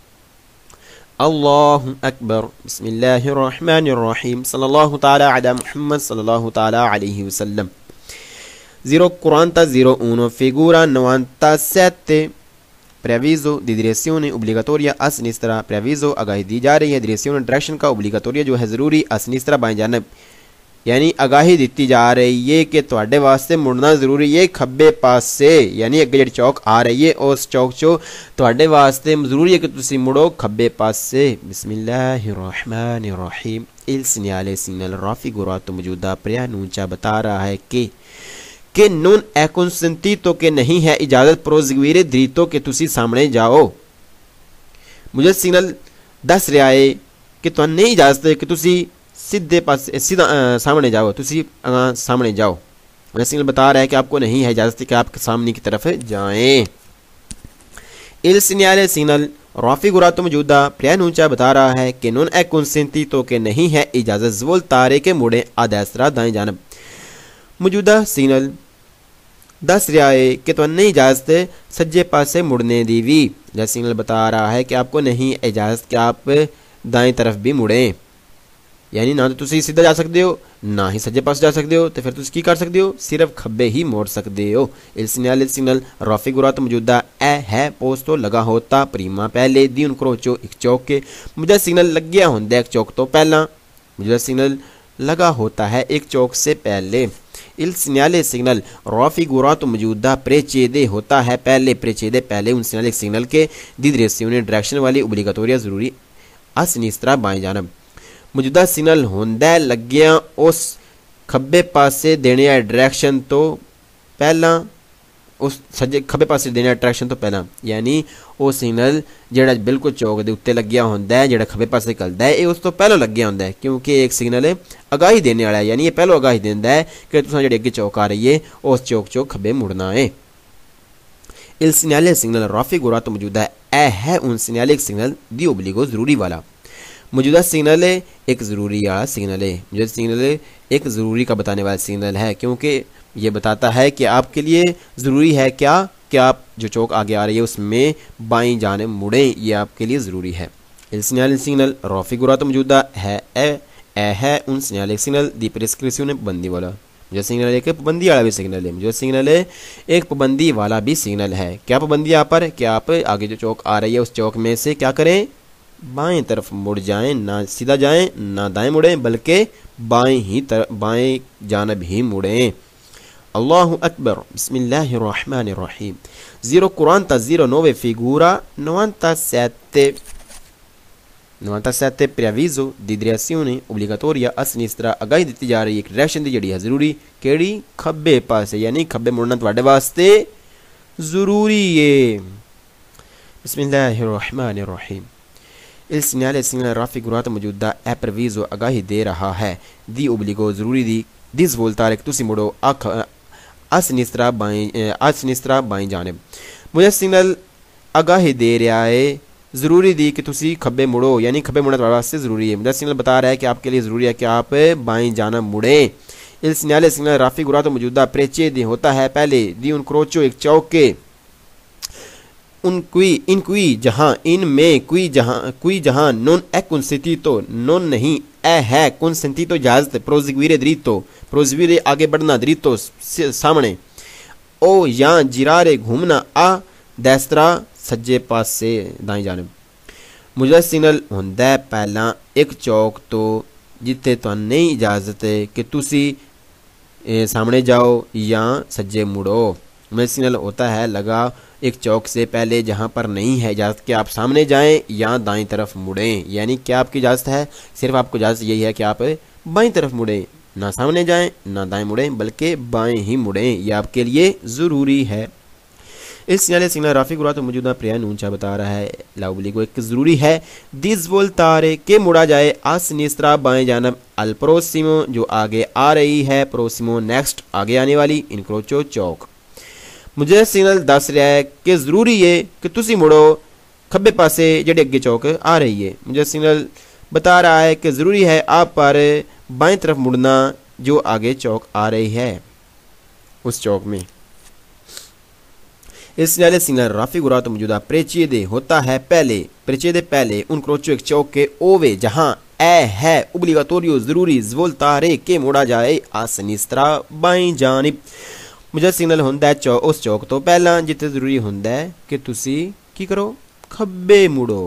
अल्लाहु अकबर बिस्मिल्लाहिर रहमानिर रहीम सल्लल्लाहु ताला अला मुहम्मद सल्लल्लाहु ताला अलैहि वसल्लम। Zero quaranta zero uno figura नवांतासette preavviso di direzione obbligatoria a sinistra preavviso आगाही दी जा रही है direzione डायरेक्शन का obbligatoria जो है ज़रूरी a sinistra बाएं जानब यानी आगाही दी जा रही है कि ਤੁਹਾਡੇ वास्ते मुड़ना ज़रूरी है खब्बे पास से यानी अगे जी चौक आ रही है उस चौक चो ਤੁਹਾਡੇ वास्ते ज़रूरी है कि तुसी मुड़ो खब्बे पास से। बिस्मिल्लाहिर रहमानिर रहीम। इल सिग्नल सिग्नल राफी गुरातो मौजूदा प्रियानूचा बता रहा है कि कि नून एकंसंती तो के नहीं है इजाजत प्रोजगवीरे द्रीतो के तुसी सामने जाओ। मुझे सिग्नल दस रहा है कि तो नहीं इजाजत है कि तुसी सीधे पास सीधा सामने जाओ तुसी सामने जाओ। मुझे सिग्नल बता रहा है कि आपको नहीं है इजाजत कि आप सामने की तरफ जाएं। इल सिग्नल सिग्नल रॉफी गुरा तो मौजूदा प्रियान ऊंचा बता रहा है कि नून ए कुंसेंती तो के नहीं है इजाज़त ज़वल तारे के मुड़े आदैसरा दाएं जानब। मौजूदा सिग्नल दस रहा है कि तो नहीं इजाज़त सज्जे पासे मुड़ने दी भी। जैसे सिग्नल बता रहा है कि आपको नहीं इजाज़त कि आप दाएं तरफ भी मुड़ें, यानी ना तो तुसी सीधा जा सकते हो ना ही सज्जे पास जा सकते हो, तो फिर तुसी की कर सकते हो, सिर्फ खब्बे ही मोड़ सकते हो। इस सिग्नल सिग्नल रॉफी गुरा तो मौजूदा ए है पोस्तो लगा होता प्रीमा पहले दी उन क्रोचो एक चौक के। मुझे सिग्नल लग गया होंगे एक चौक तो पहला, मुझे सिग्नल लगा होता है एक चौक से पहले। इल सिग्नल सिग्नल रॉफी गुरा तो मौजूदा प्रेचेदे होता है पहले, प्रेचेदे पहले उन सिग्नल सिग्नल के दी रेसियोने डायरेक्शन वाली ओब्लिगाटोरिया जरूरी असनिस्त्रा बाएं जानब। मौजूदा सिग्नल होंदा लग गया उस खब्बे पासे देने डायरेक्शन तो पहला, उस सज्जे खब्बे पासे देने डायरेक्शन तो पहला, यानी वो सिग्नल जेड़ा बिल्कुल चौक दे उत्ते लग्या होंदा है जेड़ा खब्बे पासे निकलदा है, ये उस तो पहले लग्या होंदा है, क्योंकि एक सिग्नल आगाही देने वाला है, यानी ये पहलो आगाही देंदा है कि तुसां जेड़ी अगे चौक आ रही है उस चौक चो खब्बे मुड़ना है। इल सिग्नल सिग्नल रॉफी गुरा तो मौजूदा ए है उन सिग्नल सिग्नल दी ओब्लिगो जरूरी वाला। मौजूदा सिग्नल एक ज़रूरी वाला सिग्नल है, मौजूदा सिग्नल एक ज़रूरी का बताने वाला सिग्नल है, क्योंकि ये बताता है कि आपके लिए ज़रूरी है क्या कि आप जो चौक आगे आ रही है उसमें बाईं जाने मुड़ें, ये आपके लिए ज़रूरी है। इस सिग्नल सिग्नल रॉफी गुरा तो मौजूदा है ए ए है उन सिग्नल सिग्नल दी प्रिस्क्रिप्शन पाबंदी वाला। मुझे सिग्नल एक पाबंदी वाला भी सिग्नल है, मुझे सिग्नल एक पाबंदी वाला भी सिग्नल है। क्या पाबंदी यहाँ पर कि आप आगे जो चौक आ रही है उस चौक में से क्या करें, बाएं तरफ मुड़ जाएं, ना सीधा जाएं ना दाएं मुड़ें, बल्कि बाएं ही तरफ बाएं जानब ही मुड़ें। अल्लाहु अकबर बिस्मिल्लाहिर्रहमानिर्रहीम। Zero quaranta zero nove figura novantasette novantasette preavviso di direzione obbligatoria a sinistra आगाही दी जा रही है एक डायरेक्शन दी जड़ी है जरूरी केड़ी खब्बे पासे, यानी खब्बे मुड़ना तुम्हारे वास्ते जरूरी है। बिस्मिल्लाहिर्रहमानिर्रहीम। इस सिग्नल सिग्नल रॉफी गुरा तो मौजूदा ए प्रवीजो आगाही दे रहा है दी ओब्लिगो जरूरी दी दिस बोलता है तुसी मुड़ो अख असनिस्त्रा बाएं असनिस्त्रा बाएं जानिब। मुझे सिग्नल आगाही दे रहा है ज़रूरी दी कि तुसी खब्बे मुड़ो, यानी खब्बे मुड़ना तुम्हारे वास्ते ज़रूरी है। मुझे सिग्नल बता रहा है कि आपके लिए ज़रूरी है कि आप बाएं जानब मुड़ें। इस सिग्नल सिग्नल रॉफी गुरा तो मौजूदा प्रेचे दी होता है पहले दी उन क्रोचो एक चौक के उन कुई इन कुई जहाँ इन में कुई जहाँ कुई जहाँ नॉन ए कुंसितो नॉन नहीं ए है कुंसितो इजाजत प्रोजिक्वीरे दरीतो प्रोजिक्वीरे आगे बढ़ना दरीतो सामने ओ या जिरारे घूमना आ दैस्तरा सज्जे पास से दाएं जानब। मुझे सिग्नल होंदा पहला एक चौक तो जिथे तो नहीं इजाजत है कि तुसी सामने जाओ या सज्जे मुड़ो। मुझे सिग्नल होता है लगा एक चौक से पहले जहाँ पर नहीं है इजाज़त कि आप सामने जाएं या दाईं तरफ मुड़ें, यानी क्या आपकी इजाज़त है, सिर्फ आपको इजाज़त यही है कि आप बाईं तरफ मुड़ें, ना सामने जाएं ना दाएं मुड़ें बल्कि बाएं ही मुड़ें, यह आपके लिए ज़रूरी है। इस सिग्नल सिग्नल रॉफी गुरा तो मौजूदा प्रियान ऊंचा बता रहा है लाउबली को एक ज़रूरी है दिस बोल तारे के मुड़ा जाए आसनिस्त्रा बाएं जानब अल प्रोसिमो जो आगे आ रही है प्रोसिमो नेक्स्ट आगे आने वाली इनक्रोचो चौक। मुझे सिग्नल दस रहा है कि ज़रूरी है कि तुसी मुड़ो खब्बे पासे जेड़ी अगे चौक आ रही है। मुझे सिग्नल बता रहा है कि ज़रूरी है आप पर बाएं तरफ मुड़ना जो आगे चौक आ रही है उस चौक में। इस सिग्नल सिग्नल राफी गुरा तो मौजूदा प्रेचेदे होता है पहले प्रेचेदे पहले उन क्रोचो एक चौक के ओवे जहाँ ए है ओब्लिगाटोरियो ज़रूरी ज़वोल तारे के मुड़ा जाए आसनिस्त्रा बाएं जानिब। मुझे सिग्नल होंदा है चौ उस चौक तो पहला जिथे जरूरी होंदा है कि तुसी की करो खब्बे मुड़ो।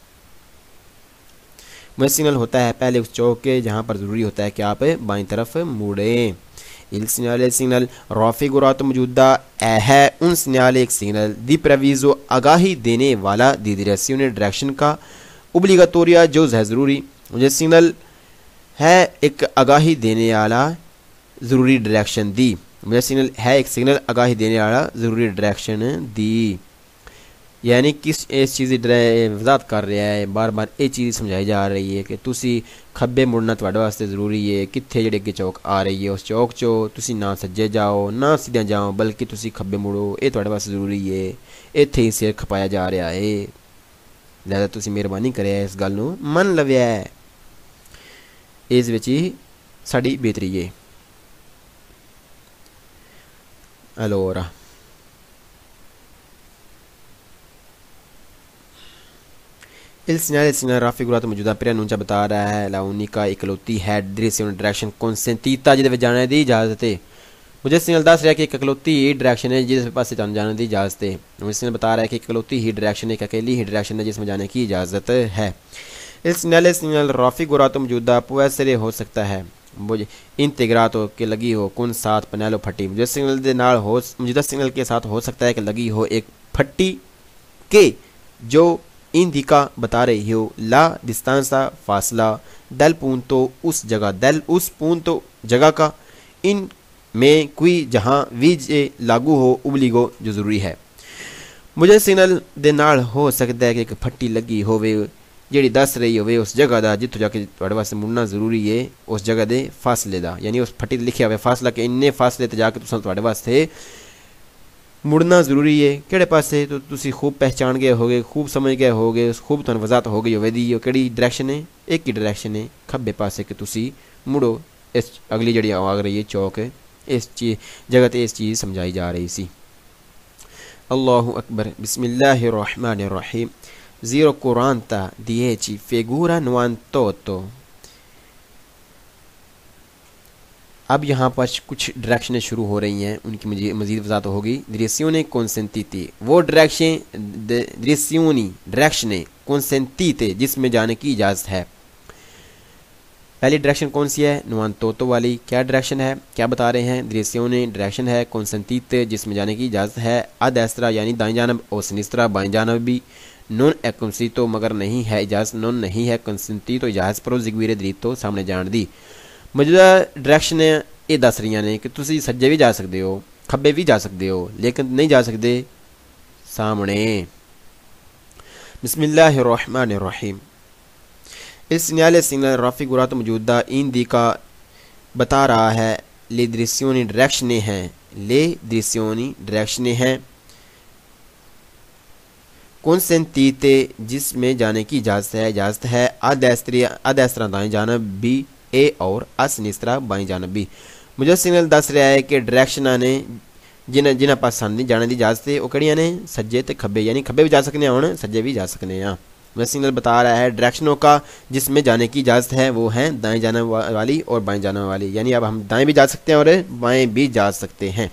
मुझे सिग्नल होता है पहले उस चौक के जहाँ पर जरूरी होता है कि आप बाईं तरफ मुड़े। इल सिग्नल सिग्नल रॉफी गुरा तो मौजूदा ए है उन सिग्नल एक सिग्नल दी प्रवीजो आगाही देने वाला दी डायरेक्शन डायरेक्शन का ओब्लिगाटोरिया जो है ज़रूरी। मुझे सिग्नल है एक आगाही देने वाला ज़रूरी डायरेक्शन दी। मुझे सिग्नल है एक सिग्नल आगाही देने वाला ज़रूरी डायरेक्शन दी, यानी किस इस चीज़ की वजाहत कर रहा है, बार बार ये चीज़ समझाई जा रही है कि तुसी खब्बे मुड़ना तुहाडे वास्ते ज़रूरी है। कित्थे जेड़े अगे चौक आ रही है उस चौक चो तुसी ना सज्जे जाओ ना सीधे जाओ बल्कि तुसी खब्बे मुड़ो, ये तुहाडे वास्ते ज़रूरी है। इत्थे ही सिर खपाया जा रहा है। लिहाजा तुसीं मेहरबानी करिया इस गल नूं मन लविया है, इस विच ही साडी बेहतरी है। allora il segnale del segnale raffigurato मौजूदा preannuncia बता रहा है la unica इकलौती है direzione डायरेक्शन consentita ਜਿਹਦੇ ਵਿੱਚ ਜਾਣ ਦੀ इजाज़त है। मुझे सिग्नल दस रहा है कि एक इकलौती ही डायरेक्शन है जिस पास से जाने की इजाज़त है। मुझे सिग्नल बता रहा है कि इकलौती ही डायरेक्शन एक अकेली ही डायरेक्शन है जिसमें जाने की इजाज़त है। इस सिग्नल सिग्नल raffigurato मौजूदा può essere हो सकता है मुझे इंटीग्रातो के लगी हो कुन साथ पनेलो फट्टी। मुझे सिग्नल के नाल हो मौजूदा सिग्नल के साथ हो सकता है कि लगी हो एक फट्टी के जो इंडिका बता रही हो ला डिस्टेंसा फासला डेल पूंतो उस जगह डेल उस पूंतो जगह का इन में कोई जहाँ वीज लागू हो उबलीगो जो ज़रूरी है। मुझे सिग्नल दे नाल हो सकता है कि एक फट्टी लगी होवे ਜਿਹੜੀ दस रही होवे उस जगह का जितों जाके तुहाडे वास्ते मुड़ना जरूरी है उस जगह के फासले का, यानी उस फट्टी लिखा हुआ फासला कि इन्ने फासले ते जाके तुसां तुहाडे वास्ते मुड़ना जरूरी है। किहड़े पासे तो तुसी खूब पहचान गए होगे, खूब समझ गए होगे, खूब तुहानूं वजाहत हो गई होवेगी किहड़ी डायरेक्शन है, एक ही डायरेक्शन है खब्बे पासे कि तुसी मुड़ो। इस अगली जिहड़ी आ रही है चौक इस चीज जगह ते इस चीज़ समझाई जा रही सी। अल्लाहु अकबर बिस्मिल्लाहिर्रहमानिर्रहीम zero quaranta dieci figura novantotto। अब यहाँ पर कुछ डायरेक्शनें शुरू हो रही हैं, उनकी मुझे मज़ीद वजाहत होगी। direzione consentite वो डायरेक्शन direzioni डायरेक्शनें consentite जिसमें जाने की इजाज़त है। पहली डायरेक्शन कौन सी है? novantotto वाली। क्या डायरेक्शन है, क्या बता रहे हैं? direzione डायरेक्शन है consentite जिसमें जाने की इजाज़त है। a destra यानी दाएं जानब और sinistra बाएं जानब भी। नॉन एक्संसितो मगर नहीं है इजाज़त, नॉन नहीं है कंसेंटी तो इजाज़त प्रोजिग्वीरे दरीतो सामने जान दी। मौजूदा डायरेक्शन ये दस रही ने कि तुसी सज्जे भी जा सकते हो खब्बे भी जा सकते हो लेकिन नहीं जा सकते सामने। बिस्मिल्लाहिर्रहमानिर्रहीम इस सिग्नल सिग्नल raffigurato मौजूदा इंडिका बता रहा है ले direzioni डायरेक्शनें हैं ले direzioni डायरेक्शनें हैं consentite जिसमें जाने की इजाज़त है इजाज़त है। आ destra आ destra दाएं जानब भी ए और आ sinistra बाएं जानब भी। मुझे सिग्नल दस रहा है कि डायरेक्शन ने जिन्हें जिन्हें पास सामने जाने की इजाज़त है वो कड़ियाँ ने सज्जे तो खब्बे, यानी खब्बे भी जा सकते हैं और सज्जे भी जा सकते हैं। मुझे सिग्नल बता रहा है डायरेक्शनों का जिसमें जाने की इजाज़त है वो हैं दाएं जाने वाली और बाएं जाने वाली, यानी अब हम दाएं भी जा सकते हैं और बाएं भी जा सकते हैं।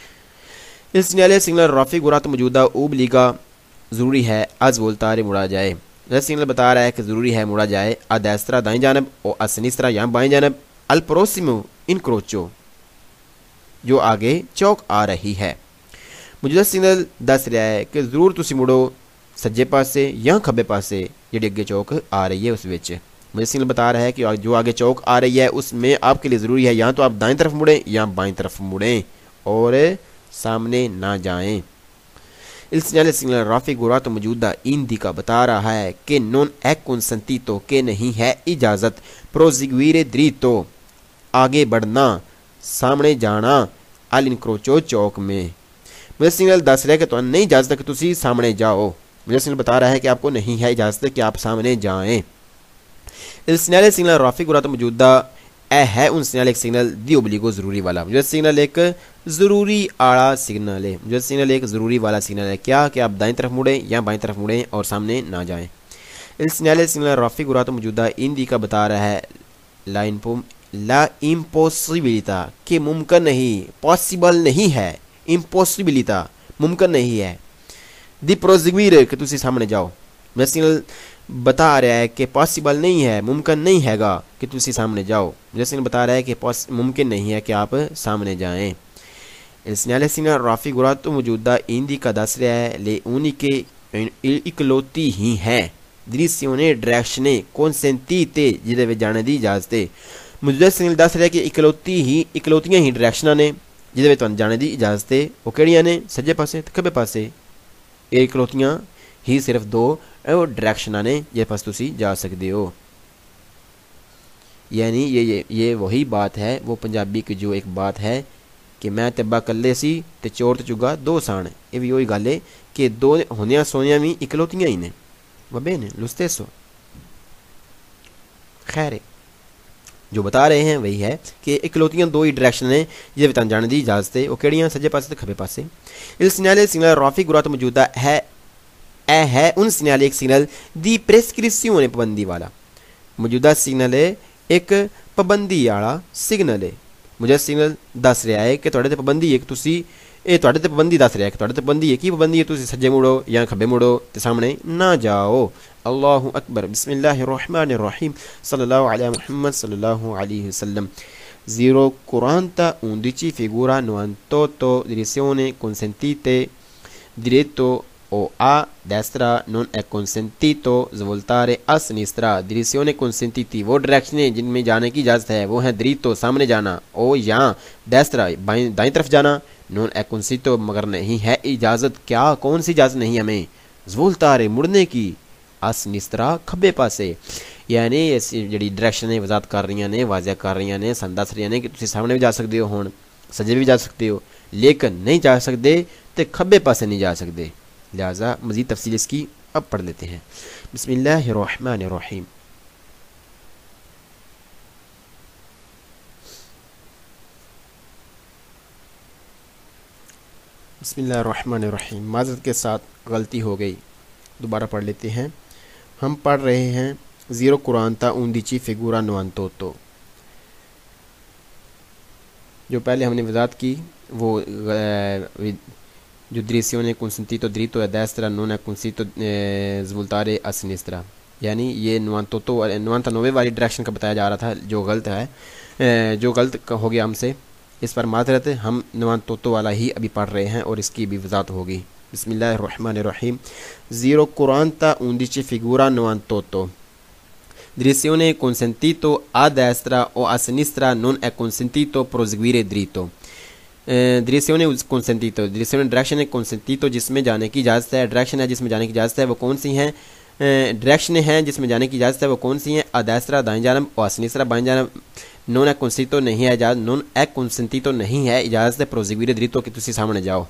इस सिग्नल सिग्नल raffigurato मौजूदा उबलीगा ज़रूरी है आज वोल्तारे मुड़ा जाए। यह सिग्नल बता रहा है कि ज़रूरी है मुड़ा जाए। आ destra दाएं जानब और आ sinistra यहाँ बाएं जानब। अल प्रोसिमो इनक्रोचो जो आगे चौक आ रही है। मुझे सिग्नल दस रहा है कि ज़रूर तुसी मुड़ो सज्जे पासे या खब्बे पासे जी अगे चौक आ रही है उस विच। मुझे सिग्नल बता रहा है कि जो आगे चौक आ रही है उसमें आपके लिए ज़रूरी है या तो आप दाएं तरफ मुड़ें या बाएं तरफ मुड़ें और सामने ना जाएं। इस सिग्नल सिग्नल raffigurato मौजूदा इंडिका बता रहा है कि नॉन è consentito के नहीं है इजाज़त proseguire dritto आगे बढ़ना सामने जाना al incrocio चौक में। मुझे सिग्नल दस रहा है कि तो नहीं इजाज़त कि तुसी सामने जाओ। मुझे सिग्नल बता रहा है कि आपको नहीं है इजाज़त कि आप सामने जाएं। इस सिग्नल सिग्नल raffigurato मौजूदा ए है उन सिग्नल एक सिग्नल दी ओब्लिगो ज़रूरी वाला। मुझे सिग्नल एक ज़रूरी आला सिग्नल है। मुझे सिग्नल एक ज़रूरी वाला सिग्नल है क्या कि आप दाएं तरफ मुड़ें या बाएं तरफ मुड़ें और सामने ना जाएं। इस सिग्नल सिग्नल raffigurato मौजूदा इंडिका बता रहा है ला इम्पो ला इम्पॉसिबिलिटा कि मुमकिन नहीं, पॉसिबल नहीं है, इम्पॉसिबिलिटा मुमकिन नहीं है। दी प्रोजिग्वीरे कि तुसी सामने जाओ। मैं सिग्नल बता रहा है कि पॉसिबल नहीं है, मुमकिन नहीं हैगा कि तुसी सामने जाओ। जैसे बता रहा है कि मुमकिन नहीं है कि आप सामने जाएं। इस सिग्नल raffigurato मौजूदा इंडिका दस रहा है ले uniche इकलौती ही हैं direzione डायरेक्शनें consentite जिहदे विच जाने दी इजाज़त है। मौजूदा सिग्नल दस रहा है कि इकलौती ही इकलौतियां ही डायरेक्शनां ने जिहदे विच तुहानूं जाने दी इजाज़त है। वो किहड़ियां ने? सज्जे पासे ते खब्बे पासे। ये इकलौतियां ही सिर्फ दो डायरेक्शन ने जिस पास तुसी जा सकते हो। यानी ये ये ये वही बात है, वो पंजाबी की जो एक बात है कि मैं तब्बा कल्ले सी ते चोर ते चुगा दो सान। ये भी वही गल है कि दो होनिया सोनिया भी इकलौतियां ही ने। व बेन लुस्तेसो। खैर जो बता रहे हैं वही है कि इकलौतियां दो ही डायरेक्शन ने ये बतान जाने दी इजाजत है, वो केड़ियां सज्जे पासे ते खब्बे पासे। इस सिग्नल सिग्नल रॉफी गुरात मौजूदा है ए है उन सिग्नल एक सिग्नल दी प्रेस्क्रिप्शन पाबंदी वाला। मौजूदा सिग्नल है एक पाबंदी वाला सिग्नल है। मुझे सिग्नल दस रहा है कि तुहाडे ते पाबंदी है कि तुसी ये तुहाडे ते पाबंदी दस रहा है कि तुहाडे ते पाबंदी है की पाबंदी है तुसी सज्जे मुड़ो या खब्बे मुड़ो ते सामने ना जाओ। अल्लाहु अकबर। बिस्मिल्लाहिर रहमानिर रहीम। सल्लल्लाहु अलैहि मुहम्मद सल्लल्लाहु अलैहि वसल्लम। Zero quaranta undici figura novantotto direzione consentite diretto o a destra non è consentito svoltare a sinistra। direzione consentiti वो डायरेक्शन जिनमें जाने की इजाज़त है वो है dritto सामने जाना, ओ यहाँ destra बाईं दाईं तरफ जाना, non è consentito मगर नहीं है इजाज़त। क्या कौन सी इजाज़त नहीं हमें? svoltare मुड़ने की, a sinistra खब्बे पासे। यानी जी डायरेक्शन ने वजात कर रही ने वाजिया कर रही ने सन दस रही ने कि तुम सामने भी जा सकते हो, हुण सज्जे भी जा सकते हो, लेकिन नहीं जा सकते तो खब्बे पासे नहीं जा सकते। लिहाजा मज़ीद तफसील इसकी अब पढ़ लेते हैं। बिस्मिल्लाहिर रहमानिर रहीम। बिस्मिल्लाहिर रहमानिर रहीम। माज़रत के साथ गलती हो गई, दोबारा पढ़ लेते हैं। हम पढ़ रहे हैं ज़ीरो कुरानता उन्दिची फिगूरा नवानतोतो। जो पहले हमने वजात की वो जो दृश्यों consentito diritto a destra non è consentito svoltare a sinistra, यानी ये नवानतोतो नवानतानवे वाली डायरेक्शन का बताया जा रहा था जो गलत है, जो गलत हो गया हमसे, इस पर माजरत। हम नवानतोतो वाला ही अभी पढ़ रहे हैं और इसकी भी वजात होगी। बिस्मिल्लाहिर्रहमानिर्रहीम। ज़ीरो कुरानता उन्दिची फिगूरा नवानतोतो direzione consentito a destra o a sinistra non è consentito proseguire dritto। direzione consentito, direzione direction है consentito जिसमें जाने की इजाज़त है, डायरेक्शन है जिसमें जाने की इजाज़त है वो कौन सी हैं? डायरेक्शन है जिसमें जाने की इजाज़त है वो कौन सी हैं? a destra दाईं जानब और a sinistra बाईं जानब। non è consentito नहीं है इजाज़त, non è consentito नहीं है इजाज़त proseguire dritto कि तुसी सामने जाओ।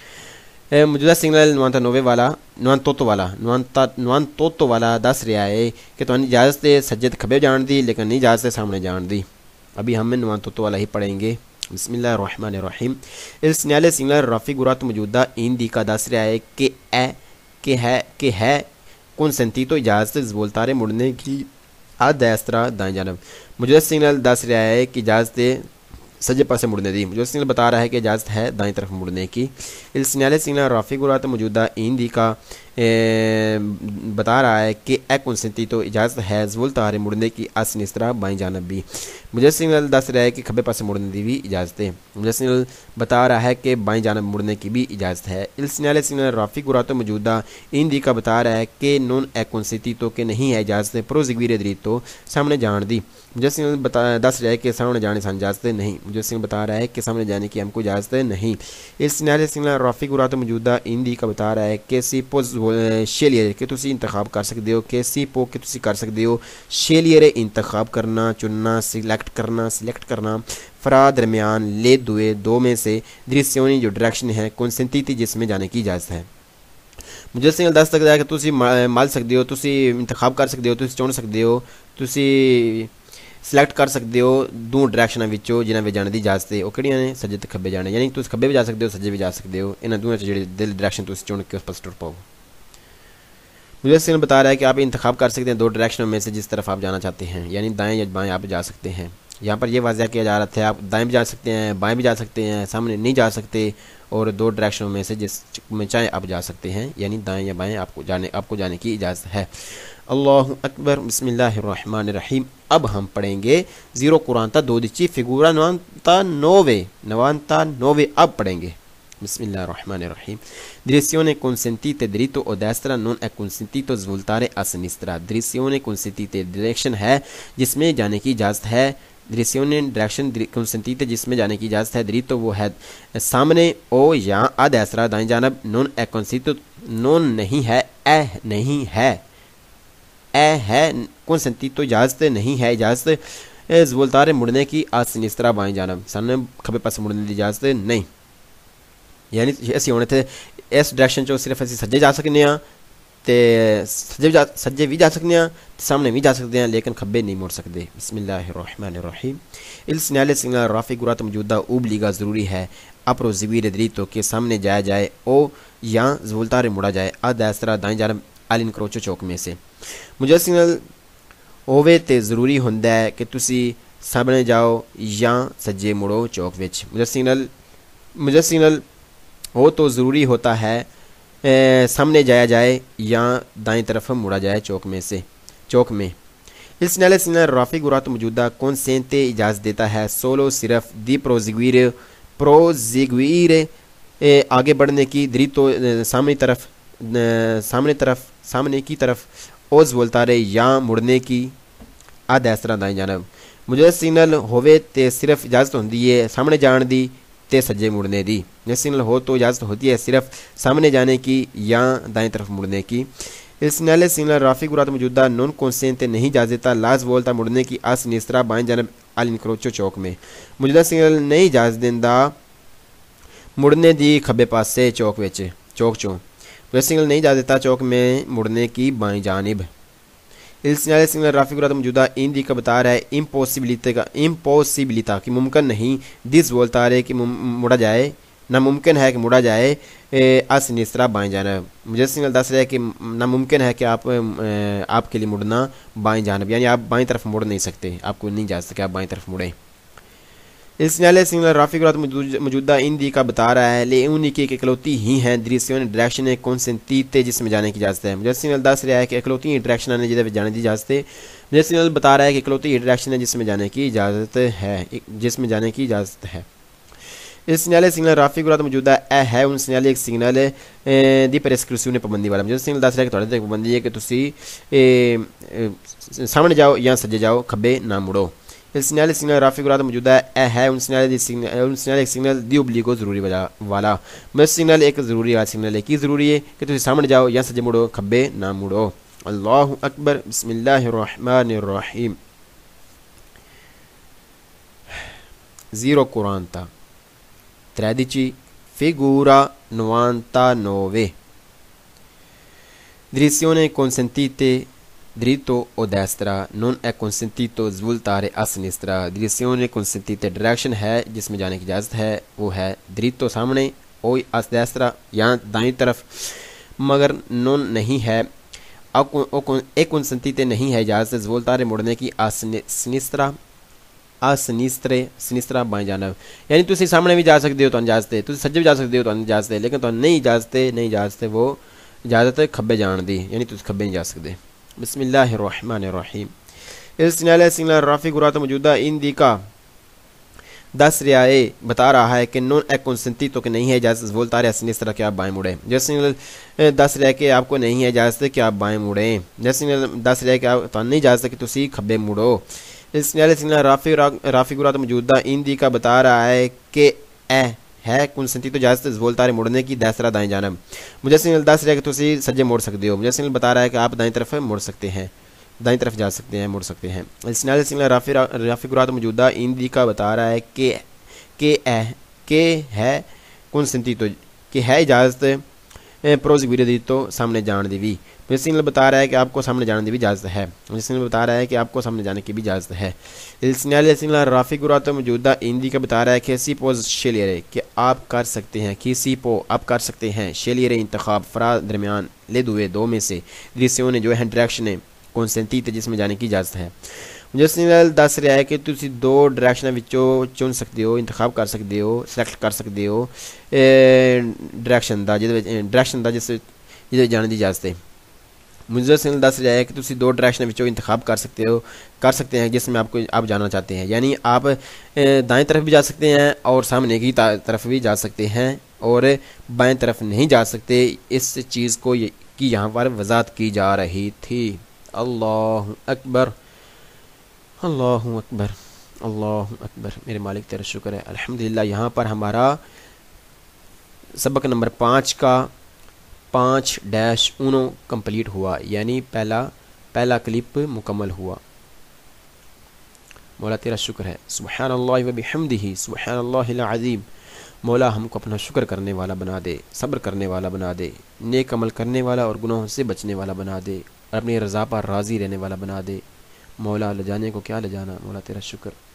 मौजूदा सिग्नल नवानतानवे वाला नवानतोतो वाला नवानता नवानतोतो वाला दस रहा है कि तुहानू इजाज़त है सज्जे ते खब्बे जान दी लेकिन नहीं इजाज़त है सामने जान दी। अभी हम नवानतोतो वाला ही पढ़ेंगे। बिस्मिल्लाहिर्रहमानिर्रहीम। इस सिग्नल सिग्नल रफ़ी गुरात मौजूदा इन दी का दस रहा है कि ए के है कि है consentito इजाज़त ज़वोल्तारे मुड़ने की आ destra दाईं जानब। मौजूदा सिग्नल दस रहा है कि इजाज़त सज्जे पासे मुड़ने दी। मुझे सिग्नल बता रहा है कि इजाज़त है दाईं तरफ मुड़ने की। इस सिग्नल सिग्नल रफ़ी गुरात मौजूदा इन दी का ए, बता रहा है कि ए consentito इजाज़त है ज़वोल्तारे मुड़ने की आ sinistra बाईं जानब भी। मुझे सिग्नल दस रहा है कि खब्बे पासे मुड़ने की भी इजाज़त है। मुझे सिग्नल बता रहा है कि बाईं जानब मुड़ने की भी इजाज़त है। इस सिग्नल सिग्नल रफ़ी गुरात मौजूदा इन दी का बता रहा है कि non è consentito के नहीं है इजाज़त proseguire dritto सामने जान दी। मुझे सिग्नल बता दस रहा है कि सामने जाने से इजाज़त नहीं। मुझे सिग्नल बता रहा है कि सामने जाने की हमको इजाज़त नहीं। इस सिग्नल सिग्नल रफ़ी गुरात मौजूदा इन दी का बता रहा है कि सिपोज शेलियर के तुसी इंतखाब कर सकते हो, के सिपो के तुसी कर सकते हो, शेलियर इंतखाब करना, चुनना, सिलेक्ट करना, सिलेक्ट करना, फरा दरमियान ले दुए दो में से दृश्योनी जो डायरेक्शन है consentiti जिसमें जाने की इजाज़त है। मुझे सिग्नल दस तक है कि तुसी माल सकते हो, तुसी इंतखाब कर सकते हो, तुसी चुन सकते हो, तुसी सिलेक्ट कर सकते हो दो डायरेक्शनों विचों जिन्हां विच जाने की इजाज़त है। वो किहड़ियां ने? सज्जे ते खब्बे जाने, यानी तुसी खब्बे भी जा सकते हो सज्जे भी जा सकते हो। इन्हां दोवां च जिहड़ी दिल डायरेक्शन तुसी चुन के उस पासे टुर पाओ। मुझे सिग्नल बता रहा है कि आप इंतखाब कर सकते हैं दो डायरेक्शनों में से जिस तरफ आप जाना चाहते हैं, यानी दाएं या बाएं आप जा सकते हैं। यहाँ पर यह वाज़ह किया जा रहा था आप दाएं भी जा सकते हैं, बाएं भी जा सकते हैं, सामने नहीं जा सकते, और दो डायरेक्शनों में से जिस में चाहे आप जा सकते हैं, यानी दाएं या बाएं आपको जाने आपको जाने की इजाज़त है। अल्लाहु अकबर। बिस्मिल्लाहिर्रहमानिर्रहीम। अब हम पढ़ेंगे ज़ीरो कुरानता दो दिची फिगूरा नवानता नोवे नवानता नोवे अब पढ़ेंगे। Bismillahirrahmanirrahim. Direzione consentite dritto o destra non è consentito svoltare a sinistra। direzione consentite direction है जिसमें जाने की इजाज़त है, direzione डायरेक्शन consentite जिसमें जाने की इजाज़त है, dritto वो है सामने, ओ या a destra दाईं जानब, non è consentito non नहीं है, ए नहीं है, ए है consentito इजाज़त नहीं है, इजाज़त svoltare मुड़ने की a sinistra बाईं जानब, सामने खब्बे पासे मुड़ने की इजाज़त नहीं। यानी असी होने थे इस डायरेक्शन चो सिर्फ असी सज्जे जा सकने हाँ ते सज्जे जा सज्जे भी जा सकते हैं, सामने भी जा सकते हैं, लेकिन खब्बे नहीं मुड़ सकते। बिस्मिल्लाहिर्रहमानिर्रहीम। इल सिग्नल सिग्नल राफी गुरात मौजूदा उबलीगा ज़रूरी है अप्रो ज़वीर दरीतो के सामने जाया जाए ओ या ज़ुल्तारे मुड़ा जाए आ दैसरा दाएं जानब आलिन करोचो चौक में से। मुझे सिग्नल होवे ते ज़रूरी होंदा है कि तुसी सामने जाओ या सज्जे मुड़ो चौक विच। मुझे सिग्नल मुझे सिग्नल हो तो ज़रूरी होता है ए, सामने जाया जाए या दाएं तरफ मुड़ा जाए चौक में से चौक में। इस सिग्नल सिग्नल राफी गुरात मौजूदा कौन सेंते इजाज़त देता है सोलो सिर्फ दी प्रोजिगवीर प्रोजिगवीर आगे बढ़ने की दरी तो सामने तरफ सामने तरफ सामने की तरफ ओज वोल्तारे या मुड़ने की आद ऐसरा दाएं जानब। मुझे सिग्नल होवे ते सिर्फ इजाज़त होंदी है सामने जान दी ते सज्जे मुड़ने दी। ये सिग्नल हो तो इजाज़त होती है सिर्फ सामने जाने की या दाएं तरफ मुड़ने की। इस सिग्नल सिग्नल राफी गुरात मौजूदा नॉन कॉन्सेंट नहीं इजाज़त देता लाज बोलता मुड़ने की आस निस्रा बाएं जानब आलिन करोचो चौक में। मौजूदा सिग्नल नहीं इजाज़त देंदा मुड़ने दी खब्बे पासे चौक विच चौक चों। वह सिग्नल नहीं इजाज़त देता चौक में मुड़ने की बाएं जानिब। इस सिग्नल सिग्नल राफी गुरात मौजूदा इन दी का बता रहा है इम्पॉसिबिलिटी का इम्पॉसिबिलिटा कि मुमकिन नहीं दिस बोलता रहे कि मुड़ा जाए नामुमकिन है कि मुड़ा जाए अस निस्रा बाएं जानब। मुझे सिग्नल दस रहा है कि नामुमकिन है कि आप आपके लिए मुड़ना बाएं जानब यानी आप बाएं तरफ मुड़ नहीं सकते, आपको नहीं जा सकते आप बाएं तरफ मुड़ें। इस सिग्नल सिग्नल राफी गुरात मौजूदा इन दी का बता रहा है ले उन्हीं की इकलौती ही हैं दृश्यों डायरेक्शन है कौन सेंतीते जिसमें जाने की इजाज़त है। मुझे सिग्नल दस रहा है कि इकलौती डायरेक्शन है जिसमें जाने की इजाज़त है। मुझे सिग्नल बता रहा है कि इकलौती डायरेक्शन है जिसमें जाने की इजाज़त है जिसमें जाने की इजाज़त है। इस सिग्नल सिग्नल राफी गुरात मौजूदा ए है उन सिग्नल एक सिग्नल दी प्रेस्क्रिप्शन पाबंदी वाला। मुझे सिग्नल दस रहा है कि थोड़े तक पाबंदी है कि तुसी सामने जाओ या सज्जे जाओ खब्बे ना मुड़ो। इस सिग्नल सिग्नल राफी गुरात मौजूदा ए है उन सिग्नल दी सिग्नल उन सिग्नल एक सिग्नल दी उबलीगो ज़रूरी वाला। मुझे सिग्नल एक ज़रूरी वाला सिग्नल है कि ज़रूरी है कि तुसी सामने जाओ या सज्जे मुड़ो खब्बे ना मुड़ो। अल्लाहु अकबर। बिस्मिल्लाहिर्रहमानिर्रहीम। ज़ीरो कुरान ता tredici figura novantanove. Direzione consentite dritto o destra, non è consentito svoltare a sinistra। direzione consentite direction है जिसमें जाने की इजाज़त है वो है dritto सामने o a destra या दाईं तरफ, मगर non नहीं है e consentite नहीं है इजाज़त svoltare मुड़ने की a sinistra आ सनिस्त्रे सनिस्त्रा बाएं जानब। यानी तुम सामने भी जा सकते हो तो इजाज़त है, तुम सज्जे भी जा सकते हो तो इजाज़त है, लेकिन तो नहीं इजाज़त नहीं इजाज़त है वो इजाज़त है खब्बे जान दी यानी तुम खब्बे नहीं जा सकते। बिस्मिल्लाहिर्रहमानिर्रहीम। इस सिग्नल सिग्नल राफी गुरात मौजूदा इन दी का दस रियाए बता रहा है कि नॉन ए कंसेंटी तो कि नहीं है इजाज़त बोलता रहे सनिस्त्रा कि आप बाएं मुड़े। जैसे सिग्नल दस रिया के आपको नहीं है इजाज़त कि आप बाएं मुड़ें। जैसे सिग्नल दस रिया के आप तो नहीं इजाज़त कि तुम खब्बे मुड़ो। इस सिग्नल सिग्नल राफी राफी गुरात मौजूदा इन दी का बता रहा है कि ए है कौन संती तो इजाज़त बोलता रहे मुड़ने की दसरा दाएं जानब। मुझे सिग्नल दस रहा है कि तुम सज्जे मुड़ सकते हो। मुझे सिग्नल बता रहा है कि आप दाएं तरफ मुड़ सकते हैं, दाएं तरफ जा सकते हैं, मुड़ सकते हैं। इस सिग्नल सिग्नल राफी राफी गुरात मौजूदा इन दी का बता रहा है कि के ए के है कौन संती तो कि है इजाज़त प्रोजिगवीर दी तो सामने जान दी भी। मुझे सिग्नल बता रहा है कि आपको सामने जाने की भी इजाज़त है। मुझे सिग्नल बता रहा है कि आपको सामने जाने की भी इजाज़त है। इस सिग्नल सिग्नल राफी गुरात मौजूदा हिंदी का बता रहा है कि सी पोज शेलियर कि आप कर सकते हैं कि सी पो आप कर सकते हैं शेलियर इंतखाब फरा दरमियान ले दुए दो में से दृश्यों जो है डायरेक्शन है कौनसेंती जिसमें जाने की इजाज़त है। मुझे सिग्नल दस रहा है कि तुम दो डायरेक्शन विचों चुन सकते हो, इंतखाब कर सकते हो, सिलेक्ट कर सकते हो डायरेक्शन का डायरेक्शन का जिस जिस जाने की इजाज़त है। मुझे सिग्नल दस रहा है कि तुम दो डायरेक्शन विचों इंतखाब कर सकते हो कर सकते हैं जिसमें आपको आप जाना चाहते हैं। यानी आप दाएं तरफ भी जा सकते हैं और सामने की तरफ भी जा सकते हैं और बाएं तरफ नहीं जा सकते। इस चीज़ को की यहाँ पर वजाहत की जा रही थी। अल्लाह अकबर अल्लाह अकबर अल्लाह अकबर। मेरे मालिक तेरा शुक्र है अल्हम्दुलिल्लाह। यहाँ पर हमारा सबक नंबर पाँच का पाँच डैश उनो कंप्लीट हुआ, यानी पहला पहला क्लिप मुकम्मल हुआ। मौला तेरा शुक्र है। सुब्हानल्लाहि व बिहम्दिही सुब्हानल्लाहिल अज़ीम मौला हमको अपना शुक्र करने वाला बना दे, सब्र करने वाला बना दे, नेक अमल करने वाला और गुनाहों से बचने वाला बना दे और अपनी रज़ा पर राज़ी रहने वाला बना दे। मौला, ले जाने को क्या ले जाना, मौला तेरा शुक्र।